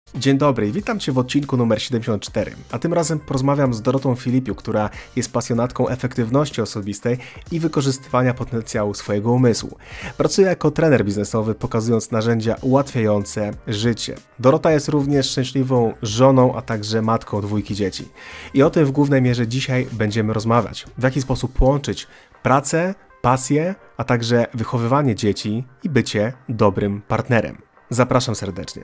Dzień dobry, witam Cię w odcinku numer 74, a tym razem porozmawiam z Dorotą Filipiuk, która jest pasjonatką efektywności osobistej i wykorzystywania potencjału swojego umysłu. Pracuje jako trener biznesowy, pokazując narzędzia ułatwiające życie. Dorota jest również szczęśliwą żoną, a także matką 2 dzieci. I o tym w głównej mierze dzisiaj będziemy rozmawiać. W jaki sposób połączyć pracę, pasję, a także wychowywanie dzieci i bycie dobrym partnerem. Zapraszam serdecznie.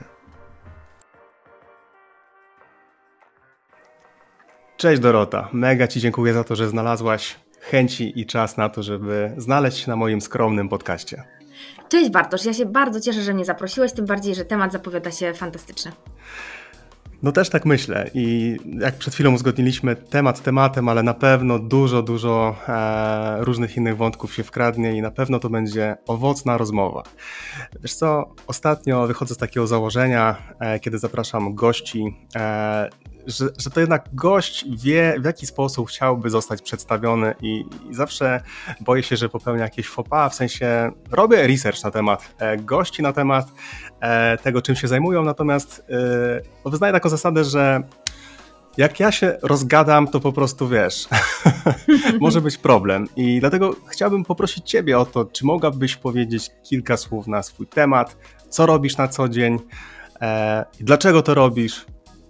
Cześć Dorota, mega Ci dziękuję za to, że znalazłaś chęci i czas na to, żeby znaleźć się na moim skromnym podcaście. Cześć Bartosz, ja się bardzo cieszę, że mnie zaprosiłeś, tym bardziej, że temat zapowiada się fantastycznie. No też tak myślę i jak przed chwilą uzgodniliśmy temat tematem, ale na pewno dużo różnych innych wątków się wkradnie i na pewno to będzie owocna rozmowa. Wiesz co, ostatnio wychodzę z takiego założenia, kiedy zapraszam gości, że to jednak gość wie, w jaki sposób chciałby zostać przedstawiony i zawsze boję się, że popełnia jakieś faux pas, w sensie robię research na temat gości, na temat tego, czym się zajmują, natomiast wyznaję taką zasadę, że jak ja się rozgadam, to po prostu wiesz, może być problem i dlatego chciałbym poprosić Ciebie o to, czy mogłabyś powiedzieć kilka słów na swój temat, co robisz na co dzień, dlaczego to robisz?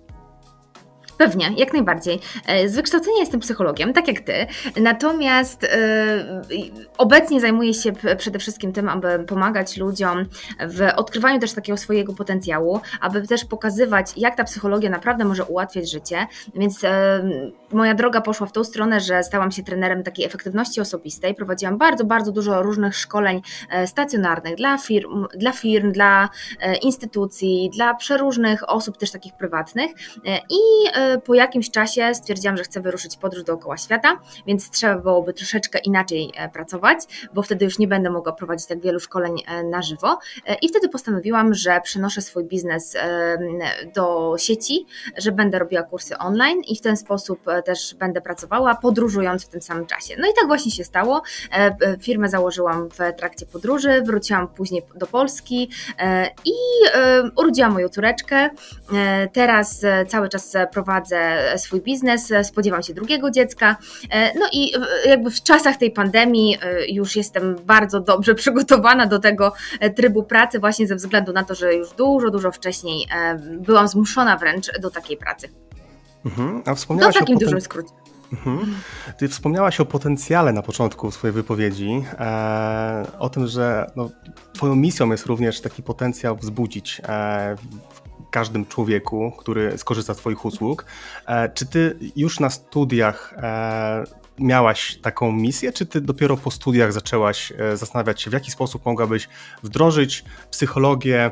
Pewnie, jak najbardziej. Z wykształcenia jestem psychologiem, tak jak Ty, natomiast obecnie zajmuję się przede wszystkim tym, aby pomagać ludziom w odkrywaniu też takiego swojego potencjału, aby też pokazywać, jak ta psychologia naprawdę może ułatwiać życie, więc moja droga poszła w tą stronę, że stałam się trenerem takiej efektywności osobistej, prowadziłam bardzo dużo różnych szkoleń stacjonarnych dla firm, dla instytucji, dla przeróżnych osób też takich prywatnych i po jakimś czasie stwierdziłam, że chcę wyruszyć podróż dookoła świata, więc trzeba byłoby troszeczkę inaczej pracować, bo wtedy już nie będę mogła prowadzić tak wielu szkoleń na żywo i wtedy postanowiłam, że przenoszę swój biznes do sieci, że będę robiła kursy online i w ten sposób też będę pracowała, podróżując w tym samym czasie. No i tak właśnie się stało. Firmę założyłam w trakcie podróży, wróciłam później do Polski i urodziłam moją córeczkę. Teraz cały czas prowadzę swój biznes, spodziewam się drugiego dziecka, no i jakby w czasach tej pandemii już jestem bardzo dobrze przygotowana do tego trybu pracy właśnie ze względu na to, że już dużo wcześniej byłam zmuszona wręcz do takiej pracy. A wspomniałaś w takim dużym skrócie. Ty wspomniałaś o potencjale na początku swojej wypowiedzi, o tym, że Twoją misją jest również taki potencjał wzbudzić w każdym człowieku, który skorzysta z Twoich usług. Czy Ty już na studiach miałaś taką misję, czy Ty dopiero po studiach zaczęłaś zastanawiać się, w jaki sposób mogłabyś wdrożyć psychologię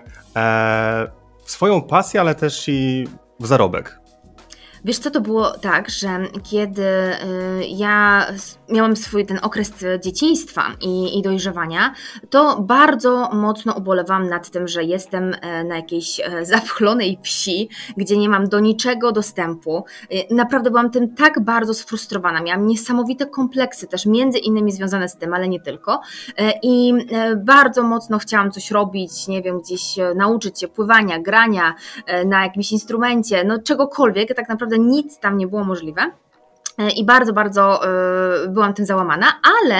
w swoją pasję, ale też i w zarobek? Wiesz co, to było tak, że kiedy ja miałam swój ten okres dzieciństwa i dojrzewania, to bardzo mocno ubolewałam nad tym, że jestem na jakiejś zapchlonej wsi, gdzie nie mam do niczego dostępu. Naprawdę byłam tym tak bardzo sfrustrowana. Miałam niesamowite kompleksy też między innymi związane z tym, ale nie tylko. I bardzo mocno chciałam coś robić, nie wiem, gdzieś nauczyć się pływania, grania na jakimś instrumencie, no czegokolwiek, tak naprawdę nic tam nie było możliwe i bardzo byłam tym załamana, ale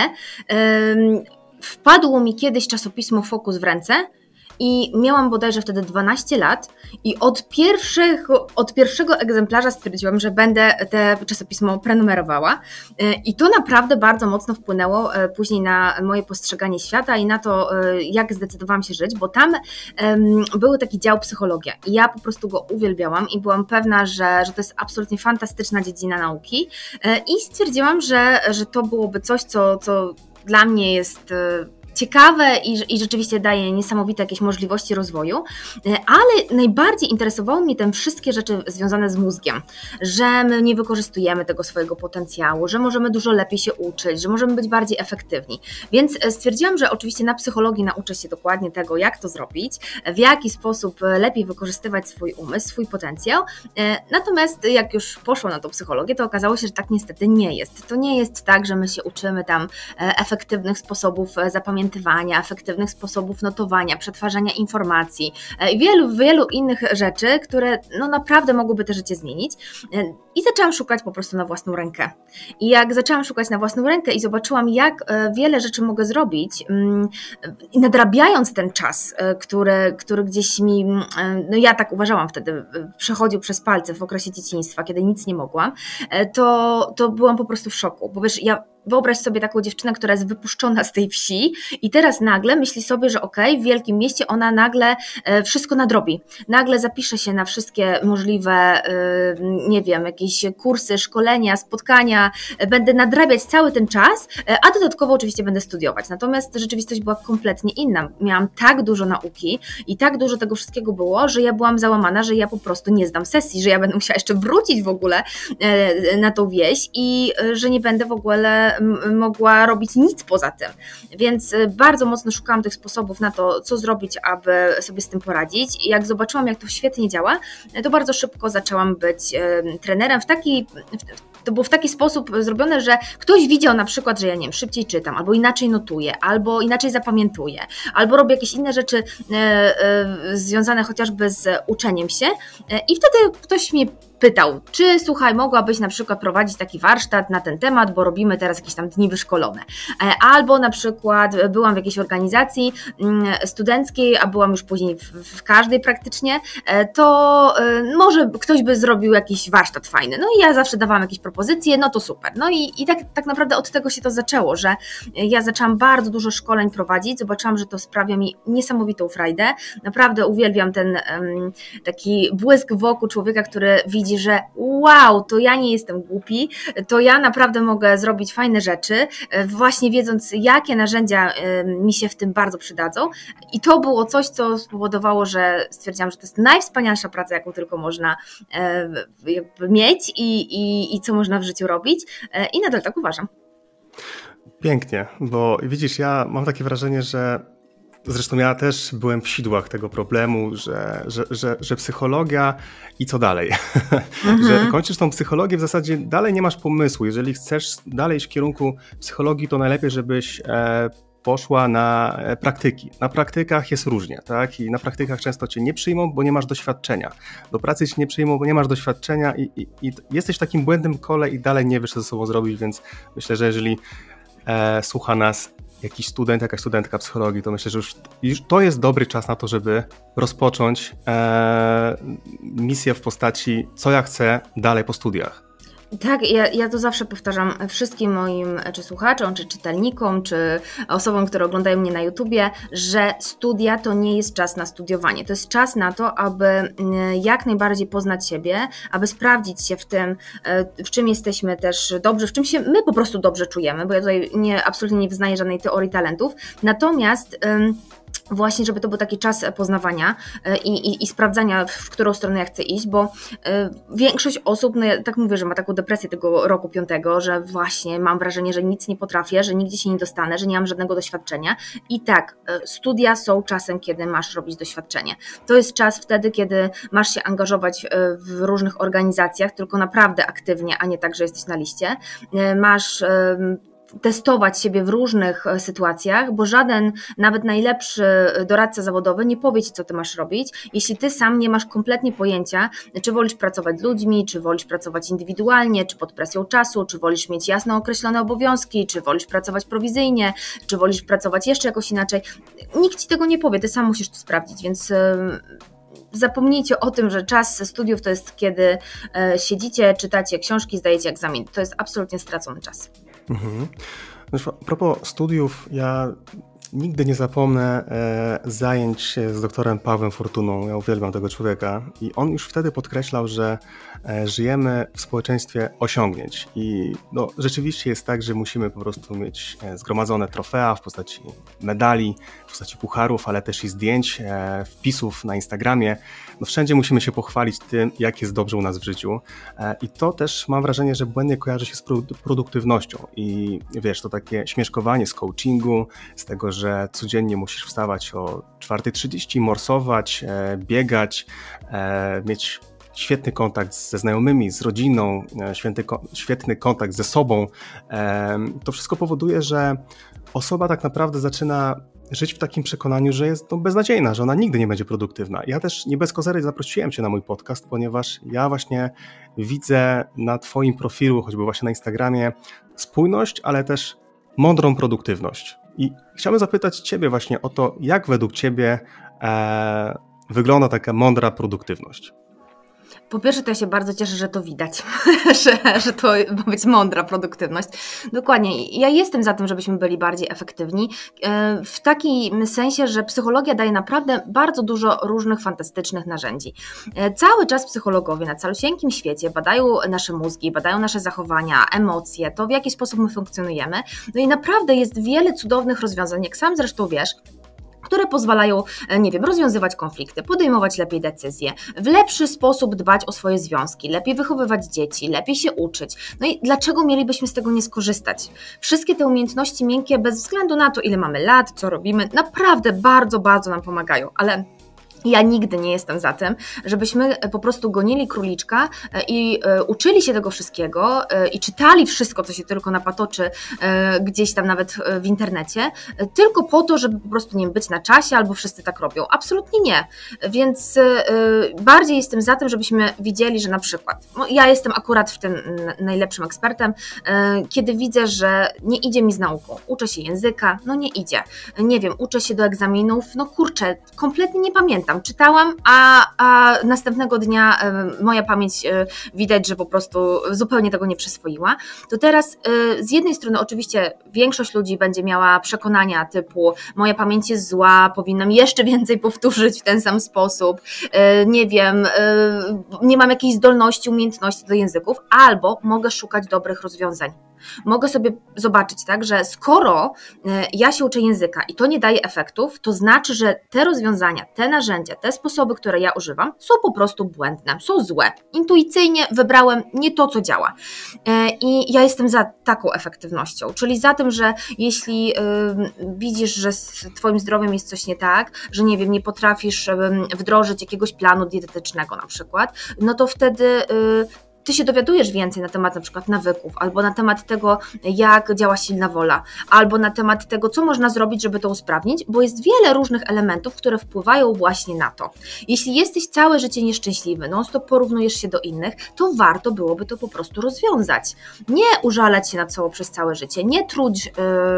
wpadło mi kiedyś czasopismo Focus w ręce i miałam bodajże wtedy 12 lat i od pierwszego egzemplarza stwierdziłam, że będę te czasopismo prenumerowała i to naprawdę bardzo mocno wpłynęło później na moje postrzeganie świata i na to, jak zdecydowałam się żyć, bo tam był taki dział psychologia i ja po prostu go uwielbiałam i byłam pewna, że to jest absolutnie fantastyczna dziedzina nauki i stwierdziłam, że to byłoby coś, co dla mnie jest ciekawe i rzeczywiście daje niesamowite jakieś możliwości rozwoju, ale najbardziej interesowały mnie te wszystkie rzeczy związane z mózgiem, że my nie wykorzystujemy tego swojego potencjału, że możemy dużo lepiej się uczyć, że możemy być bardziej efektywni. Więc stwierdziłam, że oczywiście na psychologii nauczę się dokładnie tego, jak to zrobić, w jaki sposób lepiej wykorzystywać swój umysł, swój potencjał. Natomiast jak już poszło na tą psychologię, to okazało się, że tak niestety nie jest. To nie jest tak, że my się uczymy tam efektywnych sposobów zapamiętania zapamiętywania, efektywnych sposobów notowania, przetwarzania informacji i wielu innych rzeczy, które no naprawdę mogłyby te życie zmienić. I zaczęłam szukać po prostu na własną rękę. I jak zaczęłam szukać na własną rękę i zobaczyłam, jak wiele rzeczy mogę zrobić, nadrabiając ten czas, który gdzieś mi, no ja tak uważałam wtedy, przechodził przez palce w okresie dzieciństwa, kiedy nic nie mogłam, to byłam po prostu w szoku, bo wiesz, wyobraź sobie taką dziewczynę, która jest wypuszczona z tej wsi i teraz nagle myśli sobie, że okej, w wielkim mieście ona nagle wszystko nadrobi. Nagle zapisze się na wszystkie możliwe, nie wiem, jakieś kursy, szkolenia, spotkania, będę nadrabiać cały ten czas, a dodatkowo oczywiście będę studiować. Natomiast rzeczywistość była kompletnie inna. Miałam tak dużo nauki i tak dużo tego wszystkiego było, że ja byłam załamana, że ja po prostu nie zdam sesji, że ja będę musiała jeszcze wrócić w ogóle na tą wieś i że nie będę w ogóle mogła robić nic poza tym. Więc bardzo mocno szukałam tych sposobów na to, co zrobić, aby sobie z tym poradzić. I jak zobaczyłam, jak to świetnie działa, to bardzo szybko zaczęłam być trenerem to było w taki sposób zrobione, że ktoś widział na przykład, że ja nie wiem, szybciej czytam, albo inaczej notuję, albo inaczej zapamiętuję, albo robię jakieś inne rzeczy związane chociażby z uczeniem się i wtedy ktoś mnie pytał, czy słuchaj, mogłabyś na przykład prowadzić taki warsztat na ten temat, bo robimy teraz jakieś tam dni wyszkolone. Albo na przykład byłam w jakiejś organizacji studenckiej, a byłam już później w każdej praktycznie, to może ktoś by zrobił jakiś warsztat fajny. No i ja zawsze dawałam jakieś propozycje, no to super. No i tak naprawdę od tego się to zaczęło, że ja zaczęłam bardzo dużo szkoleń prowadzić, zobaczyłam, że to sprawia mi niesamowitą frajdę. Naprawdę uwielbiam ten taki błysk w oku człowieka, który widzi, że wow, to ja nie jestem głupi, to ja naprawdę mogę zrobić fajne rzeczy, właśnie wiedząc, jakie narzędzia mi się w tym bardzo przydadzą. I to było coś, co spowodowało, że stwierdziłam, że to jest najwspanialsza praca, jaką tylko można jakby mieć i co można w życiu robić. I nadal tak uważam. Pięknie, bo widzisz, ja mam takie wrażenie, że zresztą ja też byłem w sidłach tego problemu, że psychologia i co dalej? Że kończysz tą psychologię, w zasadzie dalej nie masz pomysłu. Jeżeli chcesz dalej iść w kierunku psychologii, to najlepiej, żebyś poszła na praktyki. Na praktykach jest różnie, tak? I na praktykach często cię nie przyjmą, bo nie masz doświadczenia. Do pracy cię nie przyjmą, bo nie masz doświadczenia i jesteś w takim błędnym kole i dalej nie wiesz, co ze sobą zrobić, więc myślę, że jeżeli słucha nas jakiś student, jakaś studentka psychologii, to myślę, że już to jest dobry czas na to, żeby rozpocząć misję w postaci, co ja chcę dalej po studiach. Tak, ja to zawsze powtarzam wszystkim moim czy słuchaczom, czy czytelnikom, czy osobom, które oglądają mnie na YouTubie, że studia to nie jest czas na studiowanie. To jest czas na to, aby jak najbardziej poznać siebie, aby sprawdzić się w tym, w czym jesteśmy też dobrzy, w czym się my po prostu dobrze czujemy, bo ja tutaj absolutnie nie wyznaję żadnej teorii talentów. Natomiast właśnie, żeby to był taki czas poznawania i sprawdzania, w którą stronę ja chcę iść, bo większość osób, no ja tak mówię, że ma taką depresję tego roku 5, że właśnie mam wrażenie, że nic nie potrafię, że nigdzie się nie dostanę, że nie mam żadnego doświadczenia. I tak, studia są czasem, kiedy masz robić doświadczenie. To jest czas wtedy, kiedy masz się angażować w różnych organizacjach, tylko naprawdę aktywnie, a nie tak, że jesteś na liście. Masz testować siebie w różnych sytuacjach, bo żaden, nawet najlepszy doradca zawodowy nie powie ci, co ty masz robić, jeśli ty sam nie masz kompletnie pojęcia, czy wolisz pracować z ludźmi, czy wolisz pracować indywidualnie, czy pod presją czasu, czy wolisz mieć jasno określone obowiązki, czy wolisz pracować prowizyjnie, czy wolisz pracować jeszcze jakoś inaczej. Nikt ci tego nie powie, ty sam musisz to sprawdzić, więc zapomnijcie o tym, że czas studiów to jest, kiedy siedzicie, czytacie książki, zdajecie egzamin. To jest absolutnie stracony czas. Mhm. A propos studiów, ja nigdy nie zapomnę zajęć z doktorem Pawłem Fortuną. Ja uwielbiam tego człowieka i on już wtedy podkreślał, że żyjemy w społeczeństwie osiągnięć i no, rzeczywiście jest tak, że musimy po prostu mieć zgromadzone trofea w postaci medali, w postaci pucharów, ale też i zdjęć, wpisów na Instagramie. No, wszędzie musimy się pochwalić tym, jak jest dobrze u nas w życiu i to też mam wrażenie, że błędnie kojarzy się z produktywnością i wiesz, to takie śmieszkowanie z coachingu, z tego, że codziennie musisz wstawać o 4:30, morsować, biegać, mieć świetny kontakt ze znajomymi, z rodziną, świetny kontakt ze sobą, to wszystko powoduje, że osoba tak naprawdę zaczyna żyć w takim przekonaniu, że jest beznadziejna, że ona nigdy nie będzie produktywna. Ja też nie bez kozery zaprosiłem Cię na mój podcast, ponieważ ja właśnie widzę na Twoim profilu, choćby właśnie na Instagramie, spójność, ale też mądrą produktywność. I chciałbym zapytać Ciebie właśnie o to, jak według Ciebie wygląda taka mądra produktywność. Po pierwsze, to ja się bardzo cieszę, że to widać, że to ma być mądra produktywność. Dokładnie. Ja jestem za tym, żebyśmy byli bardziej efektywni, w takim sensie, że psychologia daje naprawdę bardzo dużo różnych fantastycznych narzędzi. Cały czas psychologowie na calusieńkim świecie badają nasze mózgi, badają nasze zachowania, emocje, to w jaki sposób my funkcjonujemy. No i naprawdę jest wiele cudownych rozwiązań, jak sam zresztą wiesz, które pozwalają, nie wiem, rozwiązywać konflikty, podejmować lepiej decyzje, w lepszy sposób dbać o swoje związki, lepiej wychowywać dzieci, lepiej się uczyć. No i dlaczego mielibyśmy z tego nie skorzystać? Wszystkie te umiejętności miękkie, bez względu na to, ile mamy lat, co robimy, naprawdę bardzo, bardzo nam pomagają, ale ja nigdy nie jestem za tym, żebyśmy po prostu gonili króliczka i uczyli się tego wszystkiego i czytali wszystko, co się tylko napatoczy gdzieś tam nawet w internecie, tylko po to, żeby po prostu nie być na czasie albo wszyscy tak robią. Absolutnie nie. Więc bardziej jestem za tym, żebyśmy widzieli, że na przykład, ja jestem akurat w tym najlepszym ekspertem, kiedy widzę, że nie idzie mi z nauką, uczę się języka, no nie idzie. Nie wiem, uczę się do egzaminów, no kurczę, kompletnie nie pamiętam. Czytałam, a następnego dnia moja pamięć widać, że po prostu zupełnie tego nie przyswoiła. To teraz z jednej strony oczywiście większość ludzi będzie miała przekonania typu moja pamięć jest zła, powinnam jeszcze więcej powtórzyć w ten sam sposób, nie wiem, nie mam jakiejś zdolności, umiejętności do języków, albo mogę szukać dobrych rozwiązań. Mogę sobie zobaczyć, tak, że skoro ja się uczę języka i to nie daje efektów, to znaczy, że te rozwiązania, te narzędzia, te sposoby, które ja używam, są po prostu błędne, są złe. Intuicyjnie wybrałem nie to, co działa. I ja jestem za taką efektywnością, czyli za tym, że jeśli widzisz, że z Twoim zdrowiem jest coś nie tak, że nie wiem, nie potrafisz wdrożyć jakiegoś planu dietetycznego na przykład, no to wtedy Ty się dowiadujesz więcej na temat na przykład nawyków, albo na temat tego, jak działa silna wola, albo na temat tego, co można zrobić, żeby to usprawnić, bo jest wiele różnych elementów, które wpływają właśnie na to. Jeśli jesteś całe życie nieszczęśliwy, non-stop porównujesz się do innych, to warto byłoby to po prostu rozwiązać. Nie użalać się na przez całe życie, nie truć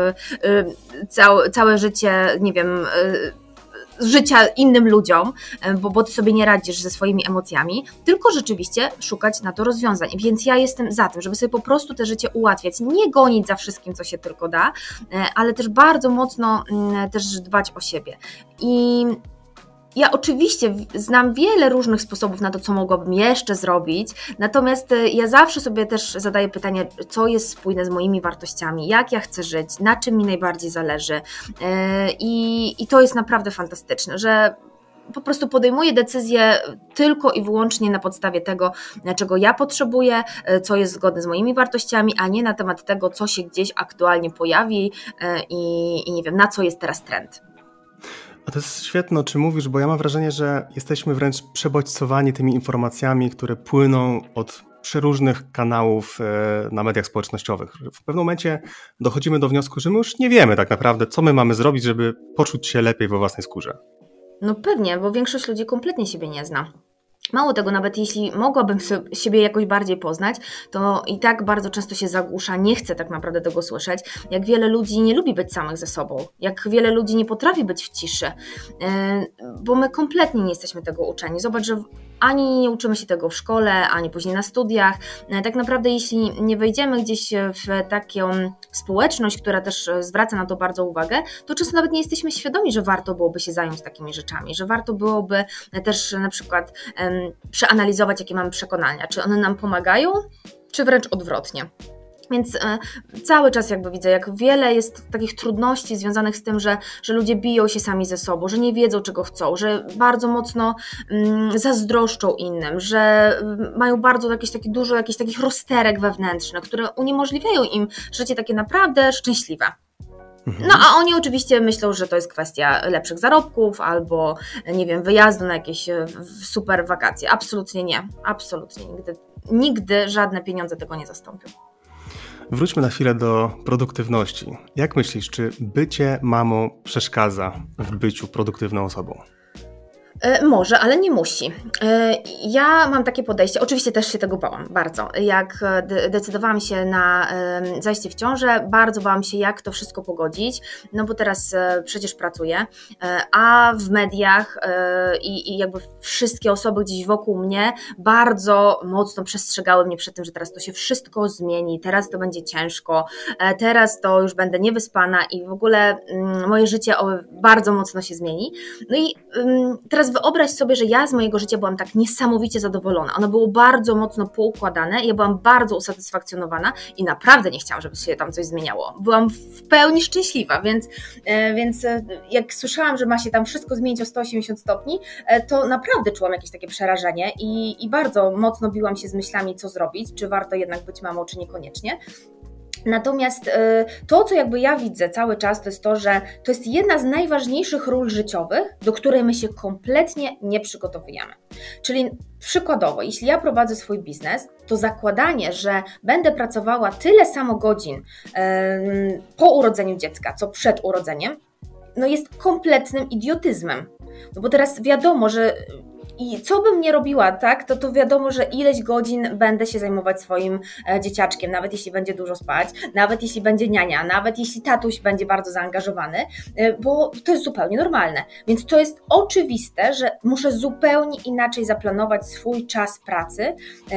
całe życie, nie wiem, życia innym ludziom, bo ty sobie nie radzisz ze swoimi emocjami, tylko rzeczywiście szukać na to rozwiązań. Więc ja jestem za tym, żeby sobie po prostu te życie ułatwiać, nie gonić za wszystkim, co się tylko da, ale też bardzo mocno też dbać o siebie. I ja oczywiście znam wiele różnych sposobów na to, co mogłabym jeszcze zrobić, natomiast ja zawsze sobie też zadaję pytanie, co jest spójne z moimi wartościami, jak ja chcę żyć, na czym mi najbardziej zależy i to jest naprawdę fantastyczne, że po prostu podejmuję decyzje tylko i wyłącznie na podstawie tego, czego ja potrzebuję, co jest zgodne z moimi wartościami, a nie na temat tego, co się gdzieś aktualnie pojawi i nie wiem, na co jest teraz trend. A to jest świetne, o czym mówisz, bo ja mam wrażenie, że jesteśmy wręcz przebodźcowani tymi informacjami, które płyną od przeróżnych kanałów na mediach społecznościowych. W pewnym momencie dochodzimy do wniosku, że my już nie wiemy tak naprawdę, co my mamy zrobić, żeby poczuć się lepiej we własnej skórze. No pewnie, bo większość ludzi kompletnie siebie nie zna. Mało tego, nawet jeśli mogłabym siebie jakoś bardziej poznać, to i tak bardzo często się zagłusza, nie chce tak naprawdę tego słyszeć, jak wiele ludzi nie lubi być samych ze sobą, jak wiele ludzi nie potrafi być w ciszy, bo my kompletnie nie jesteśmy tego uczeni. Zobacz, że ani nie uczymy się tego w szkole, ani później na studiach. Tak naprawdę jeśli nie wejdziemy gdzieś w taką społeczność, która też zwraca na to bardzo uwagę, to często nawet nie jesteśmy świadomi, że warto byłoby się zająć takimi rzeczami, że warto byłoby też na przykład przeanalizować, jakie mamy przekonania, czy one nam pomagają, czy wręcz odwrotnie. Więc cały czas jakby widzę, jak wiele jest takich trudności związanych z tym, że ludzie biją się sami ze sobą, że nie wiedzą, czego chcą, że bardzo mocno zazdroszczą innym, że mają bardzo dużo jakichś takich rozterek wewnętrznych, które uniemożliwiają im życie takie naprawdę szczęśliwe. No a oni oczywiście myślą, że to jest kwestia lepszych zarobków albo, nie wiem, wyjazdu na jakieś super wakacje. Absolutnie nie. Absolutnie nigdy żadne pieniądze tego nie zastąpią. Wróćmy na chwilę do produktywności. Jak myślisz, czy bycie mamą przeszkadza w byciu produktywną osobą? Może, ale nie musi. Ja mam takie podejście, oczywiście też się tego bałam bardzo. Jak decydowałam się na zajście w ciążę, bardzo bałam się, jak to wszystko pogodzić, no bo teraz przecież pracuję, a w mediach i jakby wszystkie osoby gdzieś wokół mnie bardzo mocno przestrzegały mnie przed tym, że teraz to się wszystko zmieni, teraz to będzie ciężko, teraz to już będę niewyspana i w ogóle moje życie bardzo mocno się zmieni. No i teraz wyobraź sobie, że ja z mojego życia byłam tak niesamowicie zadowolona. Ono było bardzo mocno poukładane, ja byłam bardzo usatysfakcjonowana i naprawdę nie chciałam, żeby się tam coś zmieniało. Byłam w pełni szczęśliwa, więc jak słyszałam, że ma się tam wszystko zmienić o 180 stopni, to naprawdę czułam jakieś takie przerażenie i bardzo mocno biłam się z myślami, co zrobić, czy warto jednak być mamą, czy niekoniecznie. Natomiast to, co jakby ja widzę cały czas, to jest to, że to jest jedna z najważniejszych ról życiowych, do której my się kompletnie nie przygotowujemy. Czyli przykładowo, jeśli ja prowadzę swój biznes, to zakładanie, że będę pracowała tyle samo godzin po urodzeniu dziecka, co przed urodzeniem, no jest kompletnym idiotyzmem. No bo teraz wiadomo, że i co bym nie robiła, tak, to wiadomo, że ileś godzin będę się zajmować swoim dzieciaczkiem, nawet jeśli będzie dużo spać, nawet jeśli będzie niania, nawet jeśli tatuś będzie bardzo zaangażowany, bo to jest zupełnie normalne. Więc to jest oczywiste, że muszę zupełnie inaczej zaplanować swój czas pracy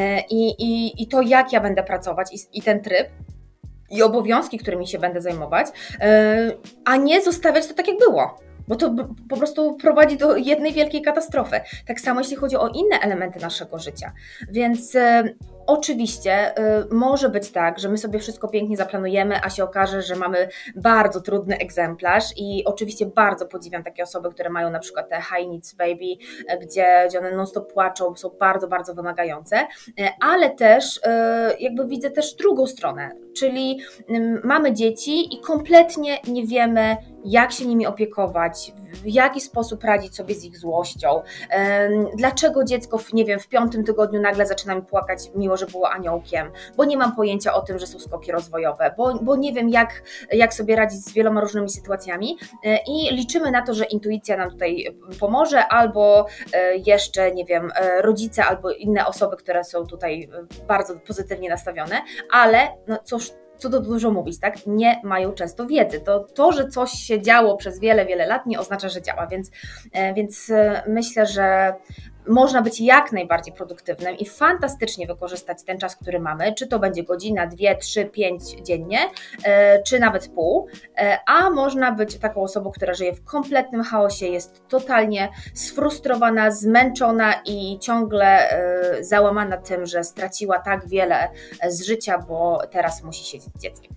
i to, jak ja będę pracować i ten tryb, i obowiązki, którymi się będę zajmować, a nie zostawiać to tak, jak było. Bo to po prostu prowadzi do jednej wielkiej katastrofy. Tak samo jeśli chodzi o inne elementy naszego życia. Więc oczywiście może być tak, że my sobie wszystko pięknie zaplanujemy, a się okaże, że mamy bardzo trudny egzemplarz i oczywiście bardzo podziwiam takie osoby, które mają na przykład te high needs baby, gdzie one non-stop płaczą, są bardzo, bardzo wymagające, ale też jakby widzę też drugą stronę, czyli mamy dzieci i kompletnie nie wiemy, jak się nimi opiekować, w jaki sposób radzić sobie z ich złością, dlaczego dziecko w 5. tygodniu nagle zaczyna mi płakać, mimo że było aniołkiem, bo nie mam pojęcia o tym, że są skoki rozwojowe, bo nie wiem, jak sobie radzić z wieloma różnymi sytuacjami i liczymy na to, że intuicja nam tutaj pomoże, albo jeszcze, rodzice, albo inne osoby, które są tutaj bardzo pozytywnie nastawione, ale no cóż, co to dużo mówić, tak? Nie mają często wiedzy. To, że coś się działo przez wiele, wiele lat, nie oznacza, że działa, więc myślę, że można być jak najbardziej produktywnym i fantastycznie wykorzystać ten czas, który mamy, czy to będzie godzina, 2, 3, 5 dziennie, czy nawet pół, a można być taką osobą, która żyje w kompletnym chaosie, jest totalnie sfrustrowana, zmęczona i ciągle załamana tym, że straciła tak wiele z życia, bo teraz musi siedzieć z dzieckiem.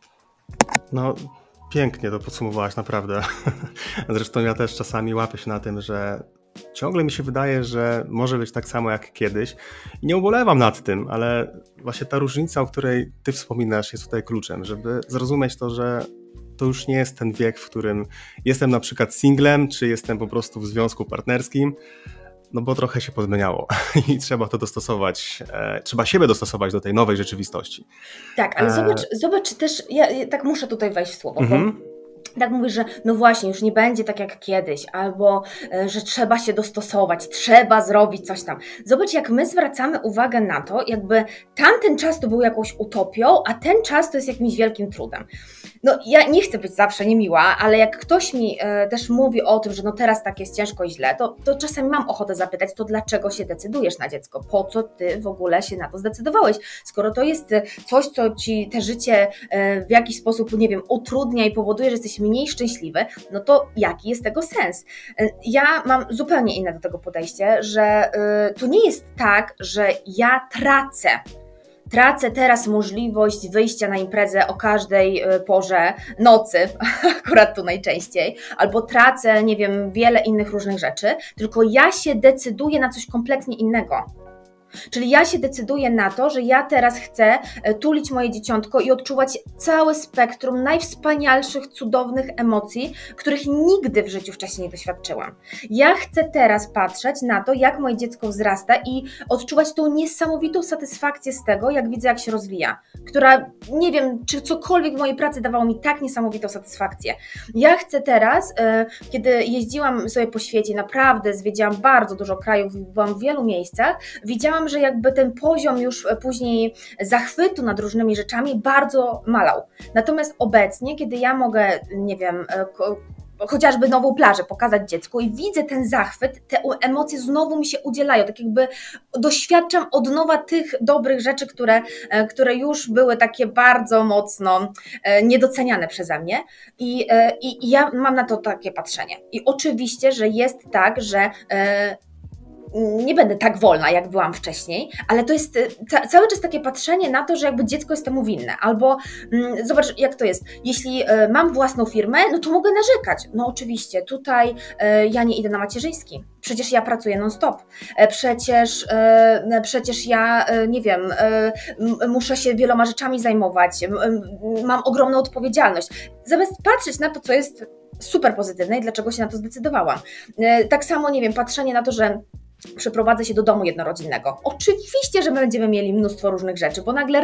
No, pięknie to podsumowałaś, naprawdę. Zresztą ja też czasami łapię się na tym, że ciągle mi się wydaje, że może być tak samo jak kiedyś i nie ubolewam nad tym, ale właśnie ta różnica, o której ty wspominasz, jest tutaj kluczem, żeby zrozumieć to, że to już nie jest ten wiek, w którym jestem na przykład singlem, czy jestem po prostu w związku partnerskim, no bo trochę się pozmieniało i trzeba to dostosować, trzeba siebie dostosować do tej nowej rzeczywistości. Tak, ale zobacz też, ja tak muszę tutaj wejść w słowo, bo tak mówisz, że no właśnie, już nie będzie tak jak kiedyś, albo że trzeba się dostosować, trzeba zrobić coś tam. Zobacz, jak my zwracamy uwagę na to, jakby tamten czas to był jakąś utopią, a ten czas to jest jakimś wielkim trudem. No ja nie chcę być zawsze niemiła, ale jak ktoś mi też mówi o tym, że no teraz tak jest ciężko i źle, to czasami mam ochotę zapytać, to dlaczego się decydujesz na dziecko? Po co ty w ogóle się na to zdecydowałeś? Skoro to jest coś, co ci te życie w jakiś sposób, utrudnia i powoduje, że jesteś mniej szczęśliwy, no to jaki jest tego sens? Ja mam zupełnie inne do tego podejście, że to nie jest tak, że ja tracę teraz możliwość wyjścia na imprezę o każdej porze nocy, akurat tu najczęściej, albo tracę, wiele innych różnych rzeczy, tylko ja się decyduję na coś kompletnie innego. Czyli ja się decyduję na to, że ja teraz chcę tulić moje dzieciątko i odczuwać całe spektrum najwspanialszych, cudownych emocji, których nigdy w życiu wcześniej nie doświadczyłam. Ja chcę teraz patrzeć na to, jak moje dziecko wzrasta i odczuwać tą niesamowitą satysfakcję z tego, jak widzę, jak się rozwija, która, nie wiem, czy cokolwiek w mojej pracy dawało mi tak niesamowitą satysfakcję. Ja chcę teraz, kiedy jeździłam sobie po świecie, naprawdę zwiedziłam bardzo dużo krajów, byłam w wielu miejscach, widziałam, że jakby ten poziom już później zachwytu nad różnymi rzeczami bardzo malał. Natomiast obecnie, kiedy ja mogę, nie wiem, chociażby nową plażę pokazać dziecku i widzę ten zachwyt, te emocje znowu mi się udzielają, tak jakby doświadczam od nowa tych dobrych rzeczy, które już były takie bardzo mocno niedoceniane przeze mnie i ja mam na to takie patrzenie. I oczywiście, że jest tak, że nie będę tak wolna, jak byłam wcześniej, ale to jest cały czas takie patrzenie na to, że jakby dziecko jest temu winne, albo zobacz, jak to jest, jeśli mam własną firmę, no to mogę narzekać, no oczywiście, tutaj ja nie idę na macierzyński, przecież ja pracuję non-stop, przecież ja, nie wiem, muszę się wieloma rzeczami zajmować, mam ogromną odpowiedzialność, zamiast patrzeć na to, co jest super pozytywne i dlaczego się na to zdecydowałam. Tak samo, nie wiem, patrzenie na to, że przeprowadzę się do domu jednorodzinnego. Oczywiście, że będziemy mieli mnóstwo różnych rzeczy, bo nagle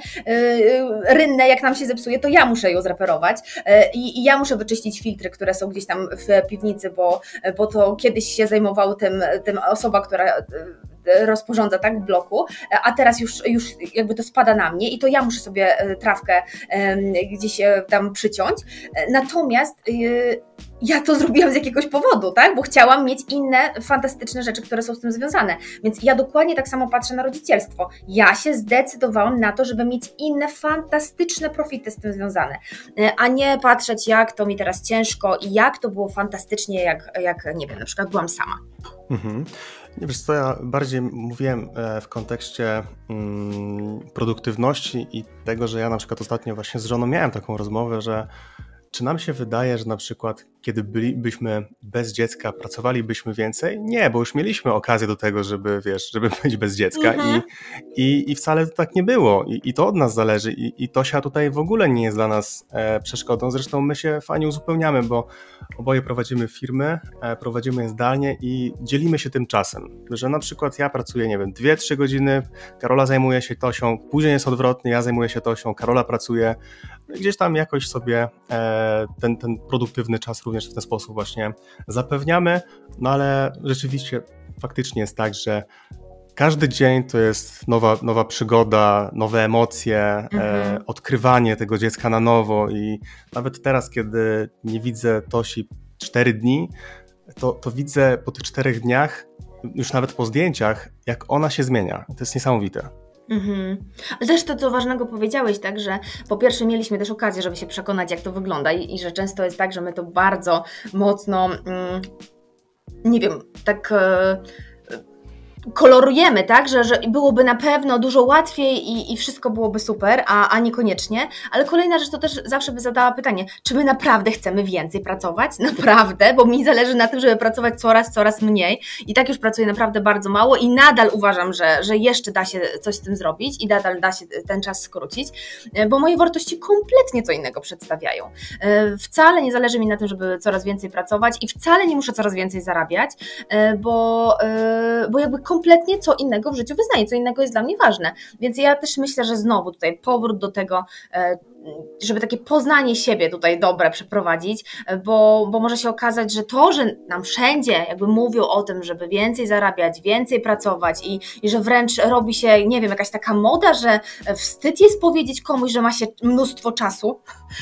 rynnę jak nam się zepsuje, to ja muszę ją zreperować i ja muszę wyczyścić filtry, które są gdzieś tam w piwnicy, bo to kiedyś się zajmowała tym osoba, która rozporządza tak w bloku, a teraz już jakby to spada na mnie i to ja muszę sobie trawkę gdzieś tam przyciąć. Natomiast ja to zrobiłam z jakiegoś powodu, tak? Bo chciałam mieć inne fantastyczne rzeczy, które są z tym związane. Więc ja dokładnie tak samo patrzę na rodzicielstwo. Ja się zdecydowałam na to, żeby mieć inne fantastyczne profity z tym związane, a nie patrzeć, jak to mi teraz ciężko i jak to było fantastycznie, jak nie wiem, na przykład byłam sama. Mhm. Nie wiesz co, ja bardziej mówiłem w kontekście produktywności i tego, że ja na przykład ostatnio właśnie z żoną miałem taką rozmowę, że czy nam się wydaje, że na przykład kiedy bylibyśmy bez dziecka, pracowalibyśmy więcej? Nie, bo już mieliśmy okazję do tego, żeby być bez dziecka i wcale to tak nie było i to od nas zależy i Tosia tutaj w ogóle nie jest dla nas przeszkodą, zresztą my się fajnie uzupełniamy, bo oboje prowadzimy firmy, prowadzimy je zdalnie i dzielimy się tym czasem, że na przykład ja pracuję, nie wiem, 2-3 godziny, Karola zajmuje się Tosią, później jest odwrotnie, ja zajmuję się Tosią, Karola pracuje, gdzieś tam jakoś sobie ten produktywny czas również w ten sposób właśnie zapewniamy, no ale rzeczywiście faktycznie jest tak, że każdy dzień to jest nowa przygoda, nowe emocje, odkrywanie tego dziecka na nowo i nawet teraz, kiedy nie widzę Tosi 4 dni, to widzę po tych 4 dniach, już nawet po zdjęciach, jak ona się zmienia. To jest niesamowite. Ale też to, co ważnego powiedziałeś, tak, że po pierwsze mieliśmy też okazję, żeby się przekonać, jak to wygląda i że często jest tak, że my to bardzo mocno, nie wiem, tak kolorujemy, tak, że byłoby na pewno dużo łatwiej i wszystko byłoby super, a niekoniecznie, ale kolejna rzecz to też zawsze by zadała pytanie, czy my naprawdę chcemy więcej pracować? Naprawdę, bo mi zależy na tym, żeby pracować coraz mniej i tak już pracuję naprawdę bardzo mało i nadal uważam, że jeszcze da się coś z tym zrobić i nadal da się ten czas skrócić, bo moje wartości kompletnie co innego przedstawiają. Wcale nie zależy mi na tym, żeby coraz więcej pracować i wcale nie muszę coraz więcej zarabiać, bo jakby kompletnie co innego w życiu wyznaję, co innego jest dla mnie ważne. Więc ja też myślę, że znowu tutaj powrót do tego, żeby takie poznanie siebie tutaj dobre przeprowadzić, bo może się okazać, że to, że nam wszędzie jakby mówią o tym, żeby więcej zarabiać, więcej pracować i że wręcz robi się, nie wiem, jakaś taka moda, że wstyd jest powiedzieć komuś, że ma się mnóstwo czasu,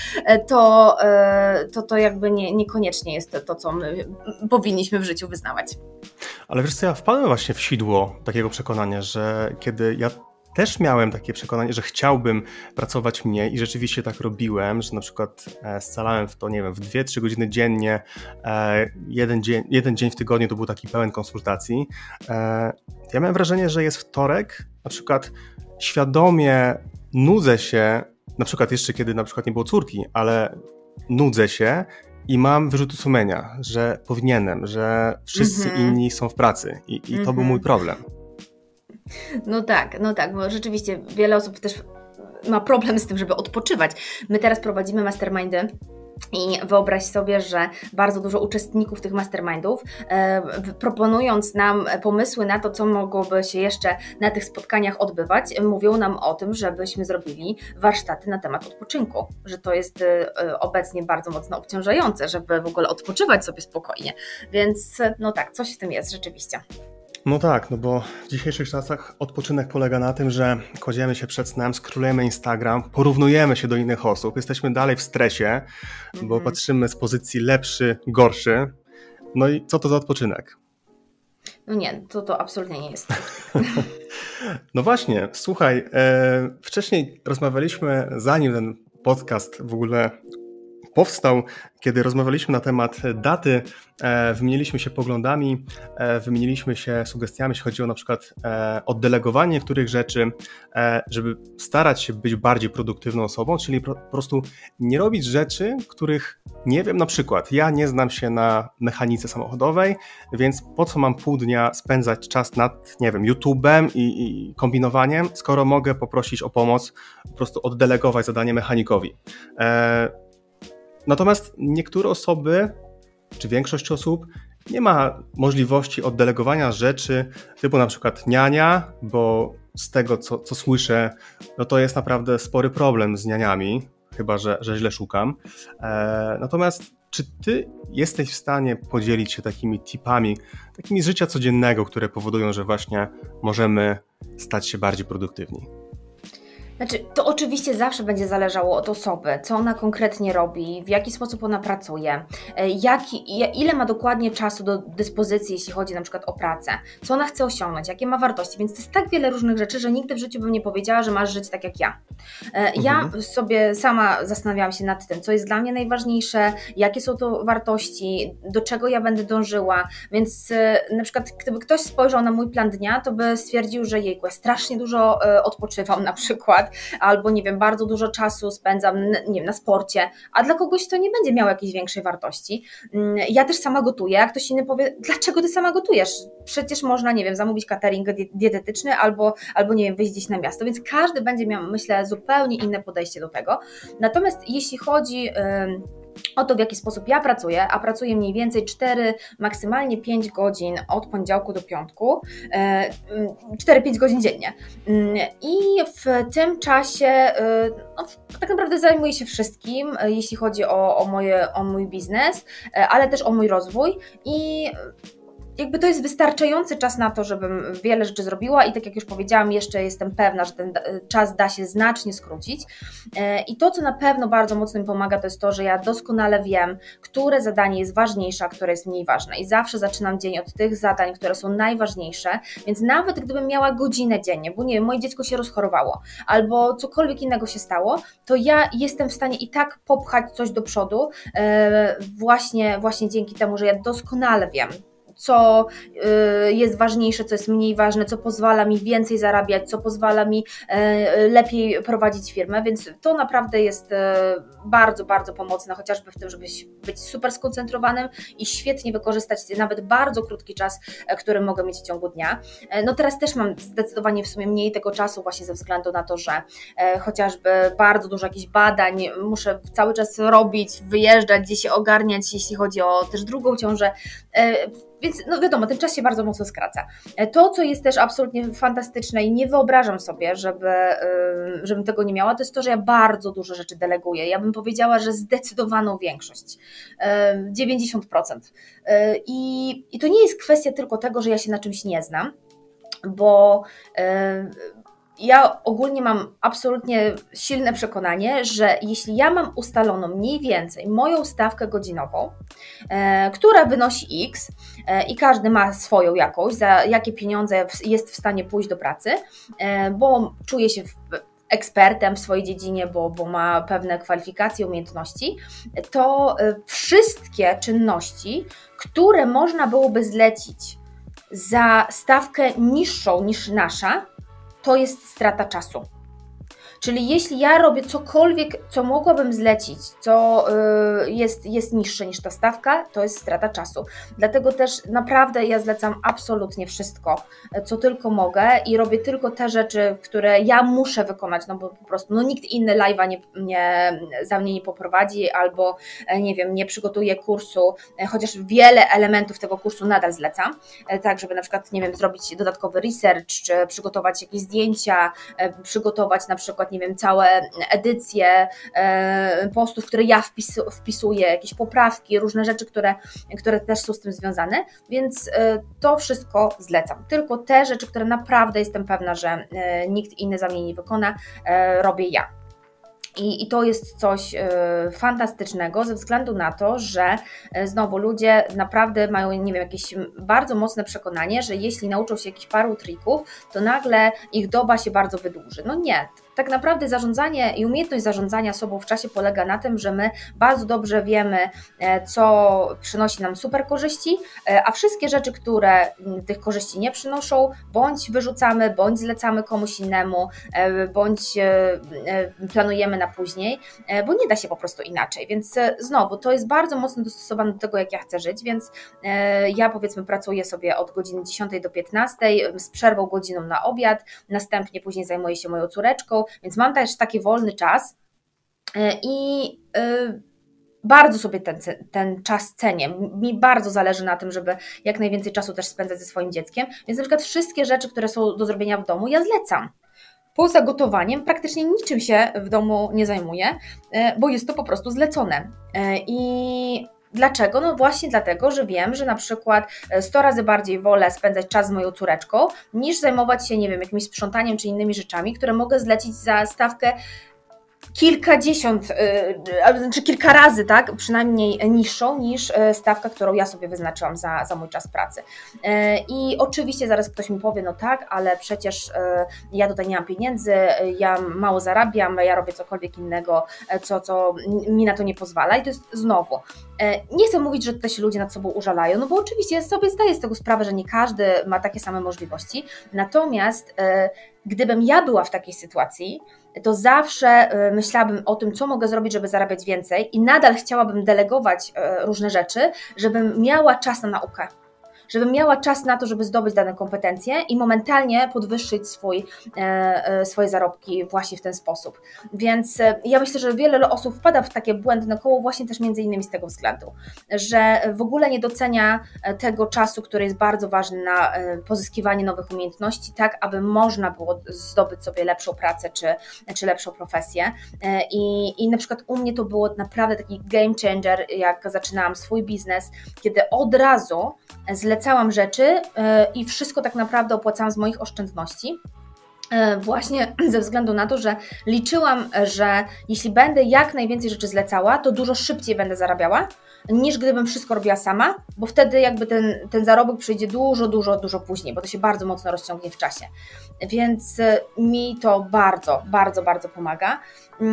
to jakby niekoniecznie jest to, co my powinniśmy w życiu wyznawać. Ale wiesz co, ja wpadłem właśnie w sidło takiego przekonania, że kiedy ja też miałem takie przekonanie, że chciałbym pracować mniej i rzeczywiście tak robiłem, że na przykład scalałem w to, nie wiem, w 2-3 godziny dziennie, jeden dzień w tygodniu to był taki pełen konsultacji. Ja miałem wrażenie, że jest wtorek, na przykład świadomie nudzę się, na przykład jeszcze kiedy na przykład nie było córki, ale nudzę się i mam wyrzuty sumienia, że powinienem, że wszyscy inni są w pracy i to był mój problem. No tak, bo rzeczywiście wiele osób też ma problem z tym, żeby odpoczywać. My teraz prowadzimy mastermindy. I wyobraź sobie, że bardzo dużo uczestników tych mastermindów, proponując nam pomysły na to, co mogłoby się jeszcze na tych spotkaniach odbywać, mówią nam o tym, żebyśmy zrobili warsztaty na temat odpoczynku, że to jest obecnie bardzo mocno obciążające, żeby w ogóle odpoczywać sobie spokojnie, więc no tak, coś w tym jest rzeczywiście. No tak, no bo w dzisiejszych czasach odpoczynek polega na tym, że kładziemy się przed snem, skrolujemy Instagram, porównujemy się do innych osób, jesteśmy dalej w stresie, bo patrzymy z pozycji lepszy, gorszy. No i co to za odpoczynek? No nie, to absolutnie nie jest. No właśnie, słuchaj, wcześniej rozmawialiśmy, zanim ten podcast w ogóle powstał, kiedy rozmawialiśmy na temat daty, wymieniliśmy się poglądami, wymieniliśmy się sugestiami, jeśli chodziło na przykład o delegowanie niektórych rzeczy, żeby starać się być bardziej produktywną osobą, czyli po prostu nie robić rzeczy, których nie wiem, na przykład ja nie znam się na mechanice samochodowej, więc po co mam pół dnia spędzać czas nad, nie wiem, YouTube'em i kombinowaniem, skoro mogę poprosić o pomoc, po prostu oddelegować zadanie mechanikowi. Natomiast niektóre osoby, czy większość osób nie ma możliwości oddelegowania rzeczy typu na przykład niania, bo z tego co słyszę, no to jest naprawdę spory problem z nianiami, chyba że źle szukam. Natomiast czy ty jesteś w stanie podzielić się takimi tipami, takimi z życia codziennego, które powodują, że właśnie możemy stać się bardziej produktywni? Znaczy, to oczywiście zawsze będzie zależało od osoby, co ona konkretnie robi, w jaki sposób ona pracuje, ile ma dokładnie czasu do dyspozycji, jeśli chodzi na przykład o pracę, co ona chce osiągnąć, jakie ma wartości, więc to jest tak wiele różnych rzeczy, że nigdy w życiu bym nie powiedziała, że masz żyć tak jak ja. Ja sobie sama zastanawiałam się nad tym, co jest dla mnie najważniejsze, jakie są to wartości, do czego ja będę dążyła, więc na przykład gdyby ktoś spojrzał na mój plan dnia, to by stwierdził, że jejku, ja strasznie dużo odpoczywam na przykład, albo nie wiem, bardzo dużo czasu spędzam, nie wiem, na sporcie, a dla kogoś to nie będzie miało jakiejś większej wartości. Ja też sama gotuję, a ktoś inny powie, dlaczego ty sama gotujesz? Przecież można, nie wiem, zamówić catering dietetyczny albo nie wiem, wyjść gdzieś na miasto, więc każdy będzie miał, myślę, zupełnie inne podejście do tego. Natomiast jeśli chodzi o to, w jaki sposób ja pracuję, a pracuję mniej więcej 4, maksymalnie 5 godzin od poniedziałku do piątku, 4-5 godzin dziennie. I w tym czasie no, tak naprawdę zajmuję się wszystkim, jeśli chodzi o mój biznes, ale też o mój rozwój i jakby to jest wystarczający czas na to, żebym wiele rzeczy zrobiła i tak jak już powiedziałam, jeszcze jestem pewna, że ten czas da się znacznie skrócić i to, co na pewno bardzo mocno mi pomaga, to jest to, że ja doskonale wiem, które zadanie jest ważniejsze, a które jest mniej ważne i zawsze zaczynam dzień od tych zadań, które są najważniejsze, więc nawet gdybym miała godzinę dziennie, bo nie wiem, moje dziecko się rozchorowało albo cokolwiek innego się stało, to ja jestem w stanie i tak popchać coś do przodu właśnie dzięki temu, że ja doskonale wiem, co jest ważniejsze, co jest mniej ważne, co pozwala mi więcej zarabiać, co pozwala mi lepiej prowadzić firmę, więc to naprawdę jest bardzo, bardzo pomocne, chociażby w tym, żeby być super skoncentrowanym i świetnie wykorzystać nawet bardzo krótki czas, który mogę mieć w ciągu dnia. No teraz też mam zdecydowanie w sumie mniej tego czasu właśnie ze względu na to, że chociażby bardzo dużo jakichś badań muszę cały czas robić, wyjeżdżać, gdzieś się ogarniać, jeśli chodzi o też drugą ciążę, więc no wiadomo, ten czas się bardzo mocno skraca. To, co jest też absolutnie fantastyczne i nie wyobrażam sobie, żebym tego nie miała, to jest to, że ja bardzo dużo rzeczy deleguję. Ja bym powiedziała, że zdecydowaną większość, 90%. I to nie jest kwestia tylko tego, że ja się na czymś nie znam, bo ja ogólnie mam absolutnie silne przekonanie, że jeśli ja mam ustaloną mniej więcej moją stawkę godzinową, która wynosi X i każdy ma swoją jakąś, za jakie pieniądze jest w stanie pójść do pracy, bo czuje się ekspertem w swojej dziedzinie, bo ma pewne kwalifikacje, umiejętności, to wszystkie czynności, które można byłoby zlecić za stawkę niższą niż nasza, to jest strata czasu. Czyli jeśli ja robię cokolwiek, co mogłabym zlecić, co jest niższe niż ta stawka, to jest strata czasu. Dlatego też naprawdę ja zlecam absolutnie wszystko, co tylko mogę i robię tylko te rzeczy, które ja muszę wykonać, no bo po prostu nikt inny live'a za mnie nie poprowadzi albo nie wiem, nie przygotuje kursu, chociaż wiele elementów tego kursu nadal zlecam, tak żeby na przykład, nie wiem, zrobić dodatkowy research, czy przygotować jakieś zdjęcia, przygotować na przykład, nie wiem, całe edycje postów, które ja wpisuję, jakieś poprawki, różne rzeczy, które też są z tym związane, więc to wszystko zlecam. Tylko te rzeczy, które naprawdę jestem pewna, że nikt inny za mnie nie wykona, robię ja. I to jest coś fantastycznego ze względu na to, że znowu ludzie naprawdę mają, nie wiem, jakieś bardzo mocne przekonanie, że jeśli nauczą się jakichś paru trików, to nagle ich doba się bardzo wydłuży. No nie. Tak naprawdę zarządzanie i umiejętność zarządzania sobą w czasie polega na tym, że my bardzo dobrze wiemy, co przynosi nam super korzyści, a wszystkie rzeczy, które tych korzyści nie przynoszą, bądź wyrzucamy, bądź zlecamy komuś innemu, bądź planujemy na później, bo nie da się po prostu inaczej, więc znowu to jest bardzo mocno dostosowane do tego, jak ja chcę żyć, więc ja powiedzmy pracuję sobie od godziny 10 do 15 z przerwą godziną na obiad, następnie później zajmuję się moją córeczką, więc mam też taki wolny czas i bardzo sobie ten czas cenię. Mi bardzo zależy na tym, żeby jak najwięcej czasu też spędzać ze swoim dzieckiem, więc na przykład wszystkie rzeczy, które są do zrobienia w domu, ja zlecam. Poza gotowaniem praktycznie niczym się w domu nie zajmuję, bo jest to po prostu zlecone. I dlaczego? No właśnie dlatego, że wiem, że na przykład 100 razy bardziej wolę spędzać czas z moją córeczką, niż zajmować się, nie wiem, jakimś sprzątaniem czy innymi rzeczami, które mogę zlecić za stawkę kilkadziesiąt, czy kilka razy, tak, przynajmniej niższą niż stawka, którą ja sobie wyznaczyłam za mój czas pracy. I oczywiście zaraz ktoś mi powie, no tak, ale przecież ja tutaj nie mam pieniędzy, ja mało zarabiam, ja robię cokolwiek innego, co mi na to nie pozwala i to jest znowu. Nie chcę mówić, że tutaj się ludzie nad sobą użalają, no bo oczywiście ja sobie zdaję z tego sprawę, że nie każdy ma takie same możliwości, natomiast gdybym ja była w takiej sytuacji, to zawsze myślałabym o tym, co mogę zrobić, żeby zarabiać więcej i nadal chciałabym delegować różne rzeczy, żebym miała czas na naukę. Żebym miała czas na to, żeby zdobyć dane kompetencje i momentalnie podwyższyć swoje zarobki właśnie w ten sposób. Więc ja myślę, że wiele osób wpada w takie błędne koło właśnie też między innymi z tego względu, że w ogóle nie docenia tego czasu, który jest bardzo ważny na pozyskiwanie nowych umiejętności, tak aby można było zdobyć sobie lepszą pracę czy lepszą profesję. I na przykład u mnie to było naprawdę taki game changer, jak zaczynałam swój biznes, kiedy od razu zlecałam rzeczy i wszystko tak naprawdę opłacałam z moich oszczędności. Właśnie ze względu na to, że liczyłam, że jeśli będę jak najwięcej rzeczy zlecała, to dużo szybciej będę zarabiała, niż gdybym wszystko robiła sama, bo wtedy jakby ten zarobek przyjdzie dużo później, bo to się bardzo mocno rozciągnie w czasie. Więc mi to bardzo, bardzo, bardzo pomaga.